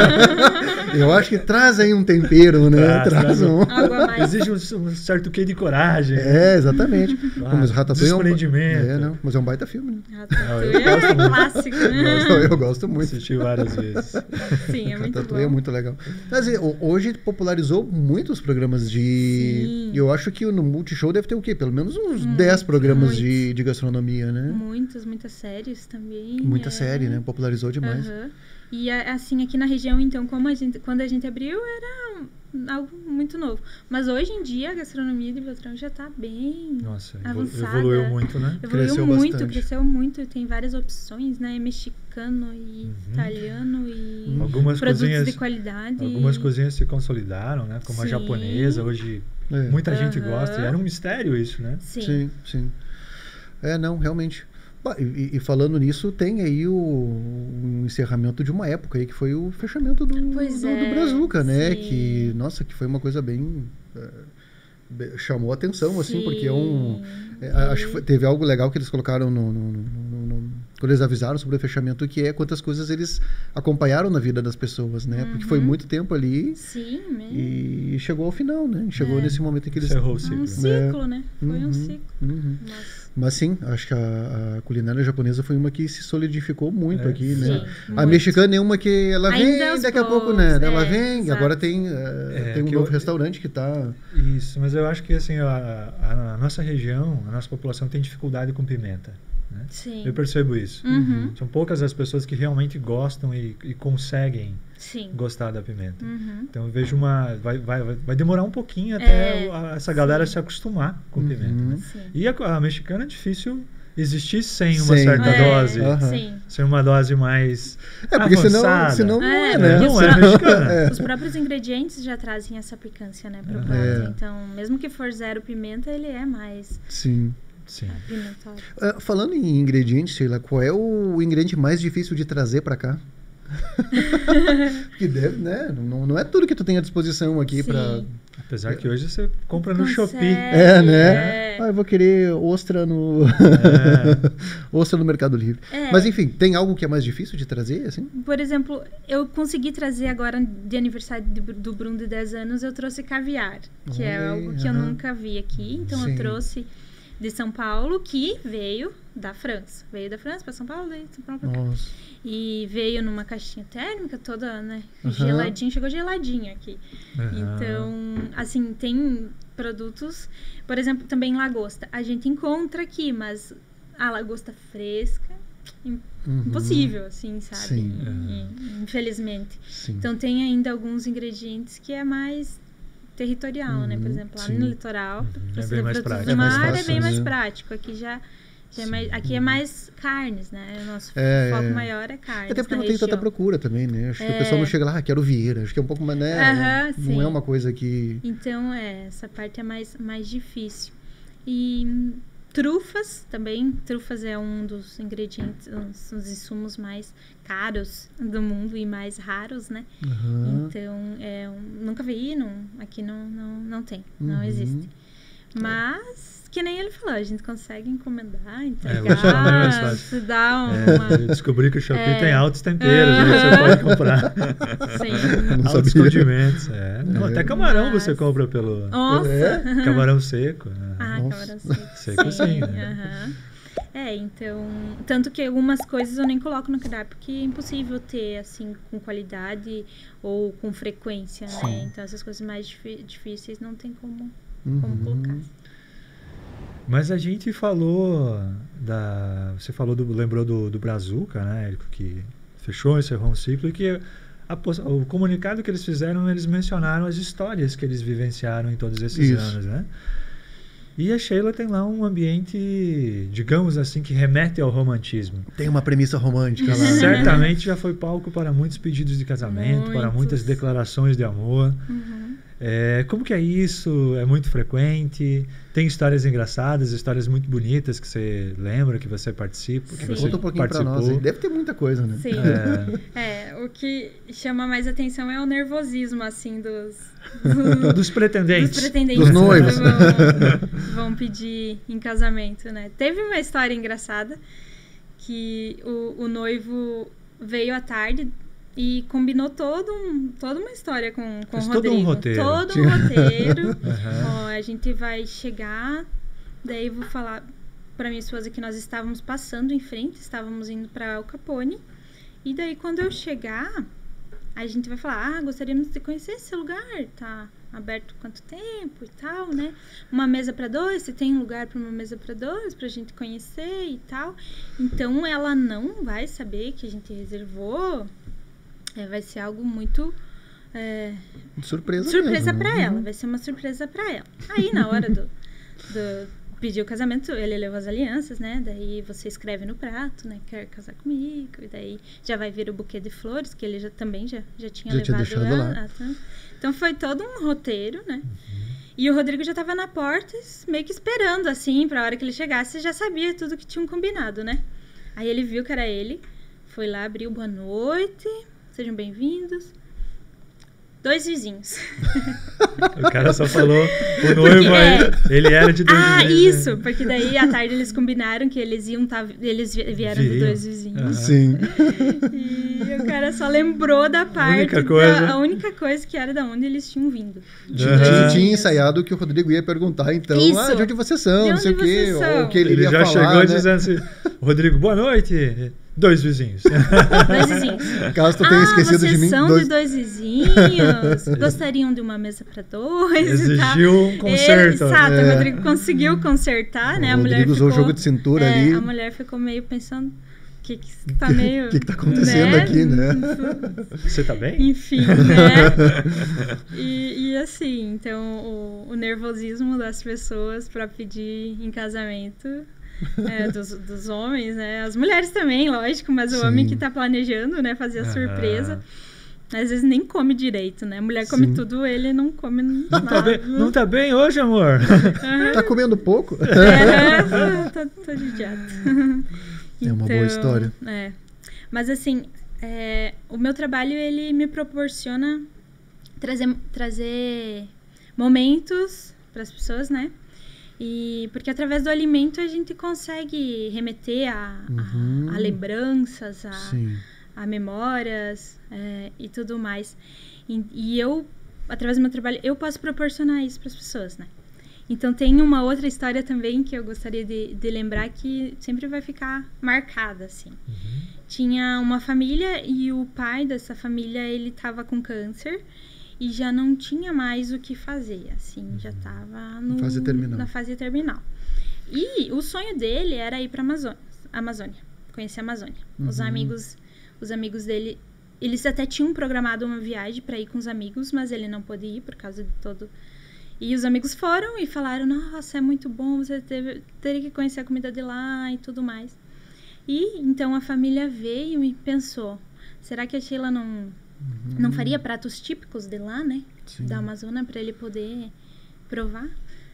que, eu acho que traz aí um tempero, né? Traz, Traz, traz um... Algo a mais. Exige um, um certo quê de coragem. É, exatamente. Ah, Mas o Ratatouille é um... desprendimento. É, não, mas é um baita filme, né? Ratatouille eu gosto é muito. clássico, Eu né? gosto, eu gosto muito. Assisti várias vezes. Sim, é muito Ratatouille é bom. muito legal. Mas e, ho- hoje popularizou muitos programas de... Sim. Eu acho que no Multishow deve ter o quê? Pelo menos uns Muito, dez programas de, muito. de gastronomia, né? Muitas, muitas séries também. Muita é. série, né? Popularizou demais. Aham. E a- assim, aqui na região, então, como a gente, quando a gente abriu, era um- algo muito novo. Mas hoje em dia, a gastronomia de Beltrão já está bem Nossa, evolu- avançada. evoluiu muito, né? Evoluiu Cresceu muito, bastante. cresceu muito. Tem várias opções, né? Mexicano e Uhum. italiano e Algumas produtos cozinhas, de qualidade. algumas cozinhas se consolidaram, né? Como a Sim. japonesa, hoje É. muita gente Aham. gosta. E era um mistério isso, né? Sim. Sim, sim. É, não, realmente. Bah, E, e falando nisso, tem aí o, o encerramento de uma época aí, que foi o fechamento do, Pois do, é, do Brazuca, né? sim. Que, nossa, que foi uma coisa bem... eh, be- chamou a atenção, assim, porque é um... Sim. é, acho que foi- teve algo legal que eles colocaram no, no- no- no- no- quando eles avisaram sobre o fechamento, que é quantas coisas eles acompanharam na vida das pessoas, né? Porque foi Uhum. muito tempo ali Sim, né? e chegou ao final, né? Chegou É. nesse momento em que eles... Encerrou o Um ciclo. ciclo, né? Foi Uhum, um ciclo. uhum. Mas... Mas sim, acho que a, a culinária japonesa foi uma que se solidificou muito É, aqui, sim, né? A muito. mexicana é uma que ela Ainda vem aos daqui a pouco, poucos, né? Ela é, vem, exato. agora tem, eh, É, tem um que novo eu- restaurante que tá... Isso, mas eu acho que assim, a, a- a nossa região, a nossa população tem dificuldade com pimenta. Né? Sim. Eu percebo isso. Uhum. São poucas as pessoas que realmente gostam e, e conseguem Sim. gostar da pimenta. Uhum. Então eu vejo uma. Vai, vai, vai- vai demorar um pouquinho até É, a- essa galera sim. se acostumar com Uhum. pimenta. Né? Sim. E a, a mexicana é difícil existir sem uma Sem. certa É, dose. Aham. Sim. Sem uma dose mais. É, porque senão, avançada. senão não é, É, né? não os é pró- mexicana. É. Os próprios ingredientes já trazem essa picância, né, pro É. prato. Então, mesmo que for zero pimenta, ele é mais. Sim. Sim. Apimentado. Uh, falando em ingredientes, Sheila, qual é o ingrediente mais difícil de trazer para cá? Que deve, né? Não, não é tudo que tu tem à disposição aqui para. Apesar que hoje você compra no Consegue, Shopee. É, né? É. Ah, eu vou querer ostra no É. ostra no Mercado Livre. É. Mas enfim, tem algo que é mais difícil de trazer, assim? Por exemplo, eu consegui trazer agora de aniversário de- do Bruno de dez anos, eu trouxe caviar, que é Olha, algo que eu aham. nunca vi aqui. Então Sim. eu trouxe de São Paulo, que veio da França. Veio da França para São Paulo, daí de São Paulo pra cá. Nossa. E veio numa caixinha térmica toda, né? Aham. Geladinho, chegou geladinho aqui. Aham. Então, assim, tem produtos, por exemplo, também lagosta. A gente encontra aqui, mas a lagosta fresca, im- Uhum. impossível, assim, sabe? Sim. E- Infelizmente. Sim. Então, tem ainda alguns ingredientes que é mais territorial, né? Por Uhum, exemplo, lá sim. no litoral, Uhum. pra É você bem ter mais produtos prático. do É mais mar é fácil, bem mais né? prático. Aqui já, já é Sim. mais, aqui é mais carnes, né? O nosso É, foco é. maior é carnes. Até porque na não tem tanta região. procura também, né? Acho que o É. pessoal não chega lá, ah, quero vieira. Acho que é um pouco mais, né? Aham, não sim. é uma coisa que... Então, é, essa parte é mais, mais difícil. E hum, trufas também. Trufas é um dos ingredientes, um dos insumos mais caros do mundo e mais raros, né? Aham. Então, é, um- nunca vi, não, aqui não, não, não tem, não Uhum. existe. Mas, que nem ele falou, a gente consegue encomendar, vou entregar, falar um negócio fácil. se dá É, uma... eu descobri que o Shopee É. tem altos temperos, né, que você pode comprar. Sim. Não Altos sabia. condimentos. É. Não, até camarão Mas- você compra pelo Nossa! É? camarão seco. né? Ah, Nossa. camarão seco. Seco sim, né? Aham. É, então... Tanto que algumas coisas eu nem coloco no cardápio, porque é impossível ter, assim, com qualidade ou com frequência, né? Sim. Então, essas coisas mais difí- difíceis não tem como, Uhum. como colocar. Mas a gente falou da. Você falou do, lembrou do, do Brazuca, né, Érico, que fechou, encerrou um ciclo e que a poss- o comunicado que eles fizeram, eles mencionaram as histórias que eles vivenciaram em todos esses Isso. anos, né? E a Sheila tem lá um ambiente, digamos assim, que remete ao romantismo. Tem uma premissa romântica lá. né? Certamente já foi palco para muitos pedidos de casamento, para Muitos. muitas declarações de amor. Uhum. É, como que é isso? É muito frequente? Tem histórias engraçadas, histórias muito bonitas que você lembra, que você participa, que Sim. você Conta um pouquinho pra participou? nós. Aí. Deve ter muita coisa, né? Sim. É, É, o que chama mais atenção é o nervosismo, assim, dos, dos pretendentes. dos pretendentes Dos noivos. que vão, vão pedir em casamento, né? Teve uma história engraçada que o, o noivo veio à tarde e combinou todo um, toda uma história com, com o Fez Rodrigo. todo um roteiro. Todo um Tinha- roteiro. Aham. Ó, a gente vai chegar, daí eu vou falar pra minha esposa que nós estávamos passando em frente, estávamos indo pra Al Capone. E daí quando eu chegar, a gente vai falar, ah, gostaríamos de conhecer esse lugar, tá aberto quanto tempo e tal, né? Uma mesa pra dois, se tem um lugar pra uma mesa pra dois, pra gente conhecer e tal. Então ela não vai saber que a gente reservou, é, vai ser algo muito... é, Surpresa surpresa mesmo. pra ela, vai ser uma surpresa pra ela. Aí na hora do, do pedir o casamento, ele levou as alianças, né? Daí você escreve no prato, né? Quer casar comigo, e daí já vai vir o buquê de flores, que ele já também já, já tinha Já tinha levado deixado lá. lá. Ah, tá. Então foi todo um roteiro, né? E o Rodrigo já tava na porta, meio que esperando, assim, pra hora que ele chegasse, já sabia tudo que tinham combinado, né? Aí ele viu que era ele, foi lá, abriu, boa noite, sejam bem-vindos. Dois vizinhos. O cara só falou o noivo aí, é. ele era de dois Ah, vizinhos, né? isso, porque daí à tarde eles combinaram que eles iam tá, eles vi- vieram de Viriam. dois vizinhos. Aham. Sim. E o cara só lembrou da parte, Única coisa. da, a única coisa que era da onde eles tinham vindo. Tinha, Aham. tinha- tinha ensaiado que o Rodrigo ia perguntar, então, Isso. ah, de onde vocês são, De não sei o onde quê. vocês são? Ou o que ele, Ele ia já falar, chegou né? dizendo assim, Rodrigo, boa noite, dois vizinhos. Dois vizinhos. Caso tu tenha Ah, esquecido vocês de mim. são dois- de dois vizinhos, gostariam de uma mesa para dois e tal. Exigiu um conserto. Ele, exato, É. o Rodrigo conseguiu consertar, né? O A mulher Rodrigo usou ficou, o jogo de cintura é, ali. A mulher ficou meio pensando, o que que tá meio... O que que tá acontecendo aqui, né? Você tá bem? Enfim, né? E, e assim, então, o, o nervosismo das pessoas para pedir em casamento, é, dos, dos homens, né? As mulheres também, lógico, mas o Sim. homem que tá planejando, né? Fazer a Aham. surpresa. Às vezes nem come direito, né? A mulher come Sim. tudo, ele não come Não nada. tá bem, não tá bem hoje, amor? Tá comendo pouco? É, tô, tô de dieta. É uma boa história. É. Mas assim, é, o meu trabalho, ele me proporciona trazer, trazer momentos para as pessoas, né? E porque através do alimento a gente consegue remeter a, Uhum. a, a lembranças, a, Sim. a memórias é, e tudo mais. E, e eu, através do meu trabalho, eu posso proporcionar isso para as pessoas, né? Então tem uma outra história também que eu gostaria de, de lembrar que sempre vai ficar marcada, assim. Uhum. Tinha uma família e o pai dessa família, ele estava com câncer e já não tinha mais o que fazer, assim, já estava no, Fase terminal. na fase terminal. E o sonho dele era ir para Amazônia, Amazônia, conhecer a Amazônia. Os Uhum. amigos, os amigos dele, eles até tinham programado uma viagem para ir com os amigos, mas ele não pôde ir por causa de todo. E os amigos foram e falaram: nossa, é muito bom, você teve, teria que conhecer a comida de lá e tudo mais. E então a família veio e pensou: será que a Sheila não, Uhum. não faria pratos típicos de lá, né? Sim. Da Amazônia, para ele poder provar?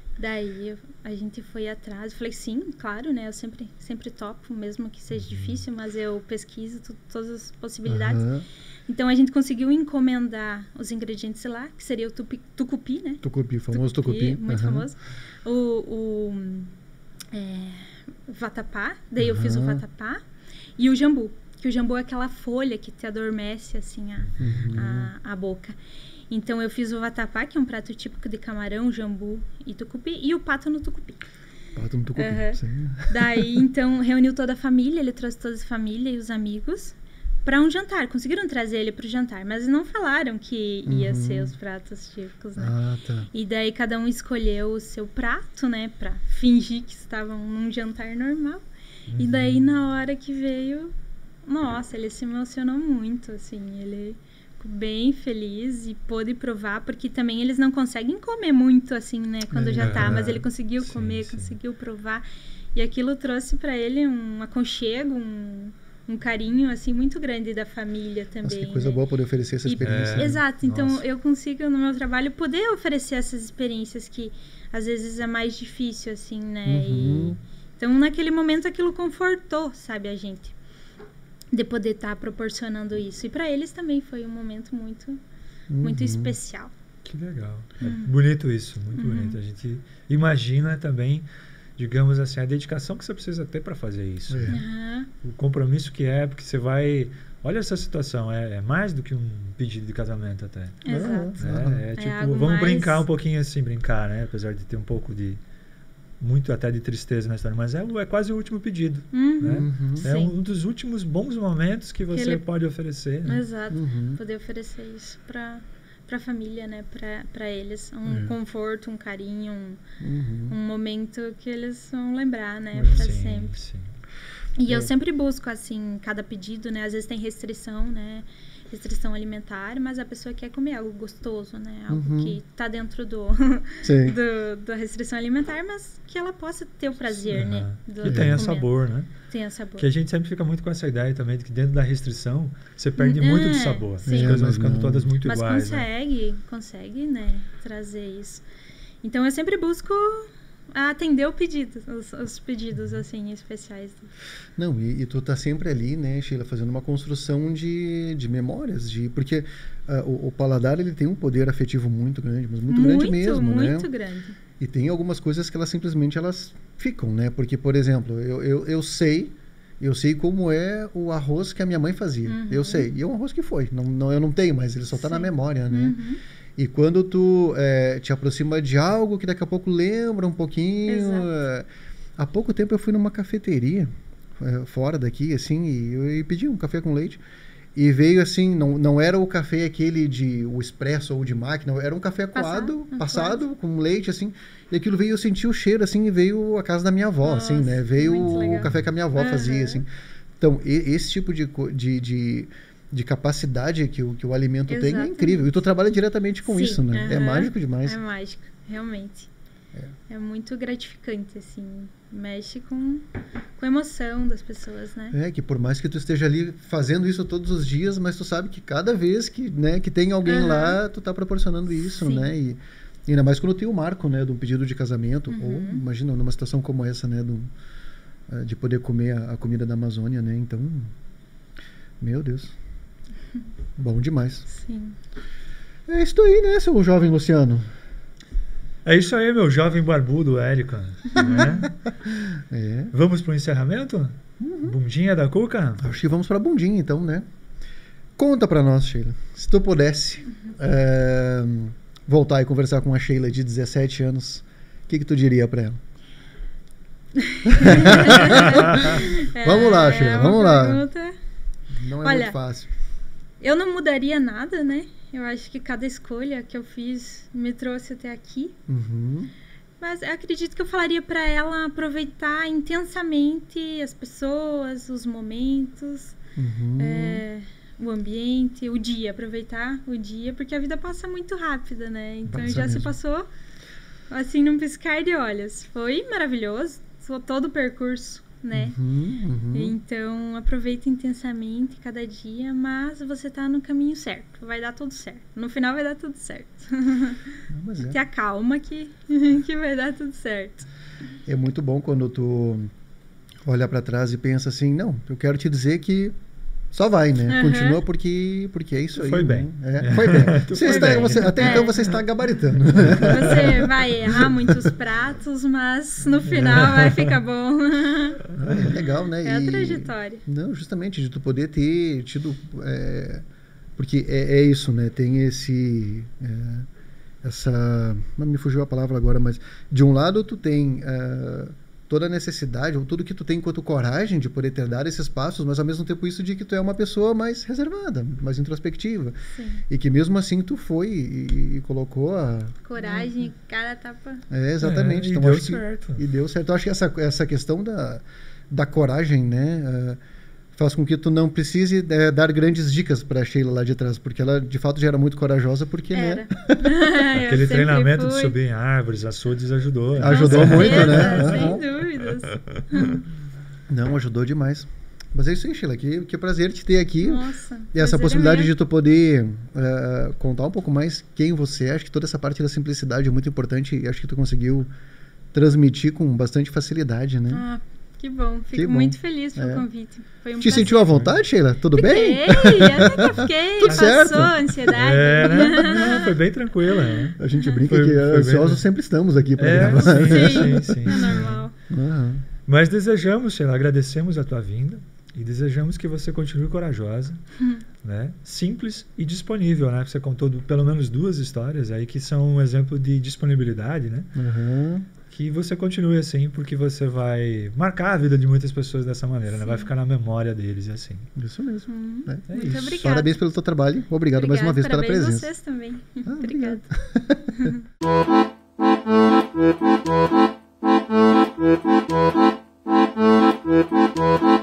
Daí eu- a gente foi atrás, eu falei sim, claro, né? Eu sempre, sempre topo, mesmo que seja difícil, mas eu pesquiso tu- todas as possibilidades. Aham. Então a gente conseguiu encomendar os ingredientes lá, que seria o tupi, tucupi, né? Tucupi, famoso tucupi. Muito Aham. famoso. O, o é, vatapá, daí eu fiz o Aham. vatapá. E o jambu, que o jambu é aquela folha que te adormece, assim, a, Uhum. a, a boca. Então eu fiz o vatapá, que é um prato típico de camarão, jambu e tucupi, e o pato no tucupi. Pato no tucupi. Aham. Sim. Daí, então, reuniu toda a família, ele trouxe toda a família e os amigos para um jantar. Conseguiram trazer ele para o jantar, mas não falaram que ia Uhum. ser os pratos típicos, né? Ah, tá. E daí cada um escolheu o seu prato, né, pra fingir que estavam num jantar normal. E daí na hora que veio, nossa, ele se emocionou muito, assim, ele ficou bem feliz e pôde provar, porque também eles não conseguem comer muito, assim, né, quando já tá, mas ele conseguiu Sim, comer, sim. conseguiu provar. E aquilo trouxe pra ele um aconchego, um, um carinho, assim, muito grande da família também. Nossa, que coisa né? boa poder oferecer essa E- experiência. É. né? Exato, então Nossa. eu consigo no meu trabalho poder oferecer essas experiências que às vezes é mais difícil, assim, né? Uhum. E, então naquele momento aquilo confortou, sabe, a gente, de poder estar proporcionando isso. E para eles também foi um momento muito, muito Uhum. especial. Que legal. É Uhum. bonito isso, muito Uhum. bonito. A gente imagina também, digamos assim, a dedicação que você precisa ter para fazer isso. É. né? Aham, O compromisso que é, porque você vai... Olha essa situação, é, é mais do que um pedido de casamento até. exato. Aham. É, é tipo, algo vamos mais- brincar um pouquinho assim, brincar, né? Apesar de ter um pouco de... Muito até de tristeza na história, mas é, o- é quase o último pedido. Uhum, Né? Uhum. É Sim. um dos últimos bons momentos que você ele- pode oferecer. Né? Exato. Uhum. Poder oferecer isso para para a família, né? Para para eles, um É. conforto, um carinho, um, Uhum. um momento que eles vão lembrar, né? Sim, Para sempre. sim. E É. eu sempre busco, assim, cada pedido, né? Às vezes tem restrição, né? Restrição alimentar, mas a pessoa quer comer algo gostoso, né? Algo Uhum. que tá dentro do, Sim. do- da restrição alimentar, mas que ela possa ter o prazer, né? Aham. do- E do tenha comer. sabor, né? Tenha sabor. Que a gente sempre fica muito com essa ideia também de que dentro da restrição você perde Hum, muito é, de sabor. sim. As É, coisas vão mas ficando não. todas muito Mas iguais. né? consegue, consegue, né? Trazer isso. Então eu sempre busco atender o pedido, os, os pedidos, assim, especiais. Não, e, e tu tá sempre ali, né, Sheila, fazendo uma construção de, de memórias, de porque ah, o, o paladar ele tem um poder afetivo muito grande, mas muito, grande mesmo, muito né? grande. E tem algumas coisas que elas simplesmente elas ficam, né? Porque, por exemplo, eu, eu, eu sei, eu sei como é o arroz que a minha mãe fazia. Uhum. Eu sei. E é um arroz que foi. Não, não, eu não tenho, mas ele só tá na Sim. memória, né? Uhum. E quando tu eh, te aproxima de algo que daqui a pouco lembra um pouquinho. Exato. eh, há pouco tempo eu fui numa cafeteria eh, fora daqui, assim, e eu e pedi um café com leite. E veio assim, não, não era o café aquele de o expresso ou de máquina, era um café coado, Passado, passado, com leite, assim. E aquilo veio, eu senti o cheiro, assim, e veio a casa da minha avó, assim, Nossa, né? Veio muito o legal. café que a minha avó Aham. fazia, assim. Então, e- esse tipo de, co- de, de, de capacidade que o, que o alimento tem é Exatamente. incrível. E tu trabalha diretamente com Sim, isso, né? É aham. mágico demais. É mágico, realmente. É. é muito gratificante, assim. Mexe com, com a emoção das pessoas, né? É, que por mais que tu esteja ali fazendo isso todos os dias, mas tu sabe que cada vez que, né, que tem alguém uhum. lá, tu tá proporcionando isso, Sim. né? E, e ainda mais quando tem o marco, né, de um pedido de casamento, uhum. ou imagina numa situação como essa, né, do, de poder comer a, a comida da Amazônia, né? Então, meu Deus. Bom demais. Sim. É isso aí, né, seu jovem Luciano? É isso aí, meu jovem barbudo, Érico. Né? é. Vamos pro encerramento? Uhum. Bundinha da Cuca? Acho que vamos pra bundinha, então, né? Conta pra nós, Sheila. Se tu pudesse uhum. é, voltar e conversar com a Sheila de dezessete anos, o que que tu diria pra ela? é, vamos lá, Sheila, vamos lá. Pergunta. Não é Olha, muito fácil. Eu não mudaria nada, né? Eu acho que cada escolha que eu fiz me trouxe até aqui. Uhum. Mas eu acredito que eu falaria para ela aproveitar intensamente as pessoas, os momentos, uhum. é, o ambiente, o dia. Aproveitar o dia, porque a vida passa muito rápida, né? Então Passa já mesmo. se passou assim num piscar de olhos. Foi maravilhoso, todo o percurso, né? Uhum, uhum. Então aproveita intensamente cada dia, mas você tá no caminho certo, vai dar tudo certo, no final vai dar tudo certo. Mas é. Te acalma que, que vai dar tudo certo. É muito bom quando tu olha pra trás e pensa assim, não, eu quero te dizer que só vai, né? Uhum. Continua porque, porque é isso aí. Foi bem. Né? É, foi bem. Você foi está, bem. Você, até é. então você está gabaritando. Você vai errar muitos pratos, mas no final vai ficar bom. É legal, né? É e, a trajetória. Não, justamente, de tu poder ter tido... É, porque é, é isso, né? Tem esse... É, essa... Não me fugiu a palavra agora, mas... De um lado, tu tem... Uh, toda a necessidade, ou tudo que tu tem enquanto coragem de poder ter dado esses passos, mas ao mesmo tempo isso de que tu é uma pessoa mais reservada, mais introspectiva. Sim. E que mesmo assim tu foi e, e colocou a... Coragem, cara tapa. É, exatamente. É, então, e deu acho certo. Que, e deu certo. Eu acho que essa, essa questão da, da coragem, né, uh, faz com que tu não precise uh, dar grandes dicas para a Sheila lá de trás, porque ela de fato já era muito corajosa, porque, era. né? Aquele treinamento fui. de subir em árvores, açudes ajudou. Né? Ajudou Com muito, certeza, né? Sem uhum. dúvidas. Não, ajudou demais. Mas é isso aí, Sheila, que, que prazer te ter aqui. Nossa, e essa possibilidade é de tu poder uh, contar um pouco mais quem você é. Acho que toda essa parte da simplicidade é muito importante e acho que tu conseguiu transmitir com bastante facilidade, né? Ah, que bom. Fico que bom. muito feliz pelo é. convite. Foi um Te prazer. sentiu à vontade, Sheila? Tudo fiquei, bem? Até que eu fiquei. Tudo passou certo? a ansiedade. É, né? Não, foi bem tranquila. Né? A gente brinca foi, que foi ansiosos bem... sempre estamos aqui para é, gravar. Sim, sim, sim, sim, é sim. normal. Uhum. Mas desejamos, Sheila, agradecemos a tua vinda e desejamos que você continue corajosa, Hum. né? Simples e disponível, né? Você contou do, pelo menos duas histórias aí que são um exemplo de disponibilidade, né? Uhum. Que você continue assim, porque você vai marcar a vida de muitas pessoas dessa maneira, né? Vai ficar na memória deles assim. Isso mesmo. Hum, né? É muito isso. obrigada. Parabéns pelo teu trabalho. Obrigado Obrigada, mais uma vez pela parabéns presença. Vocês também. Ah, Obrigada. Obrigado.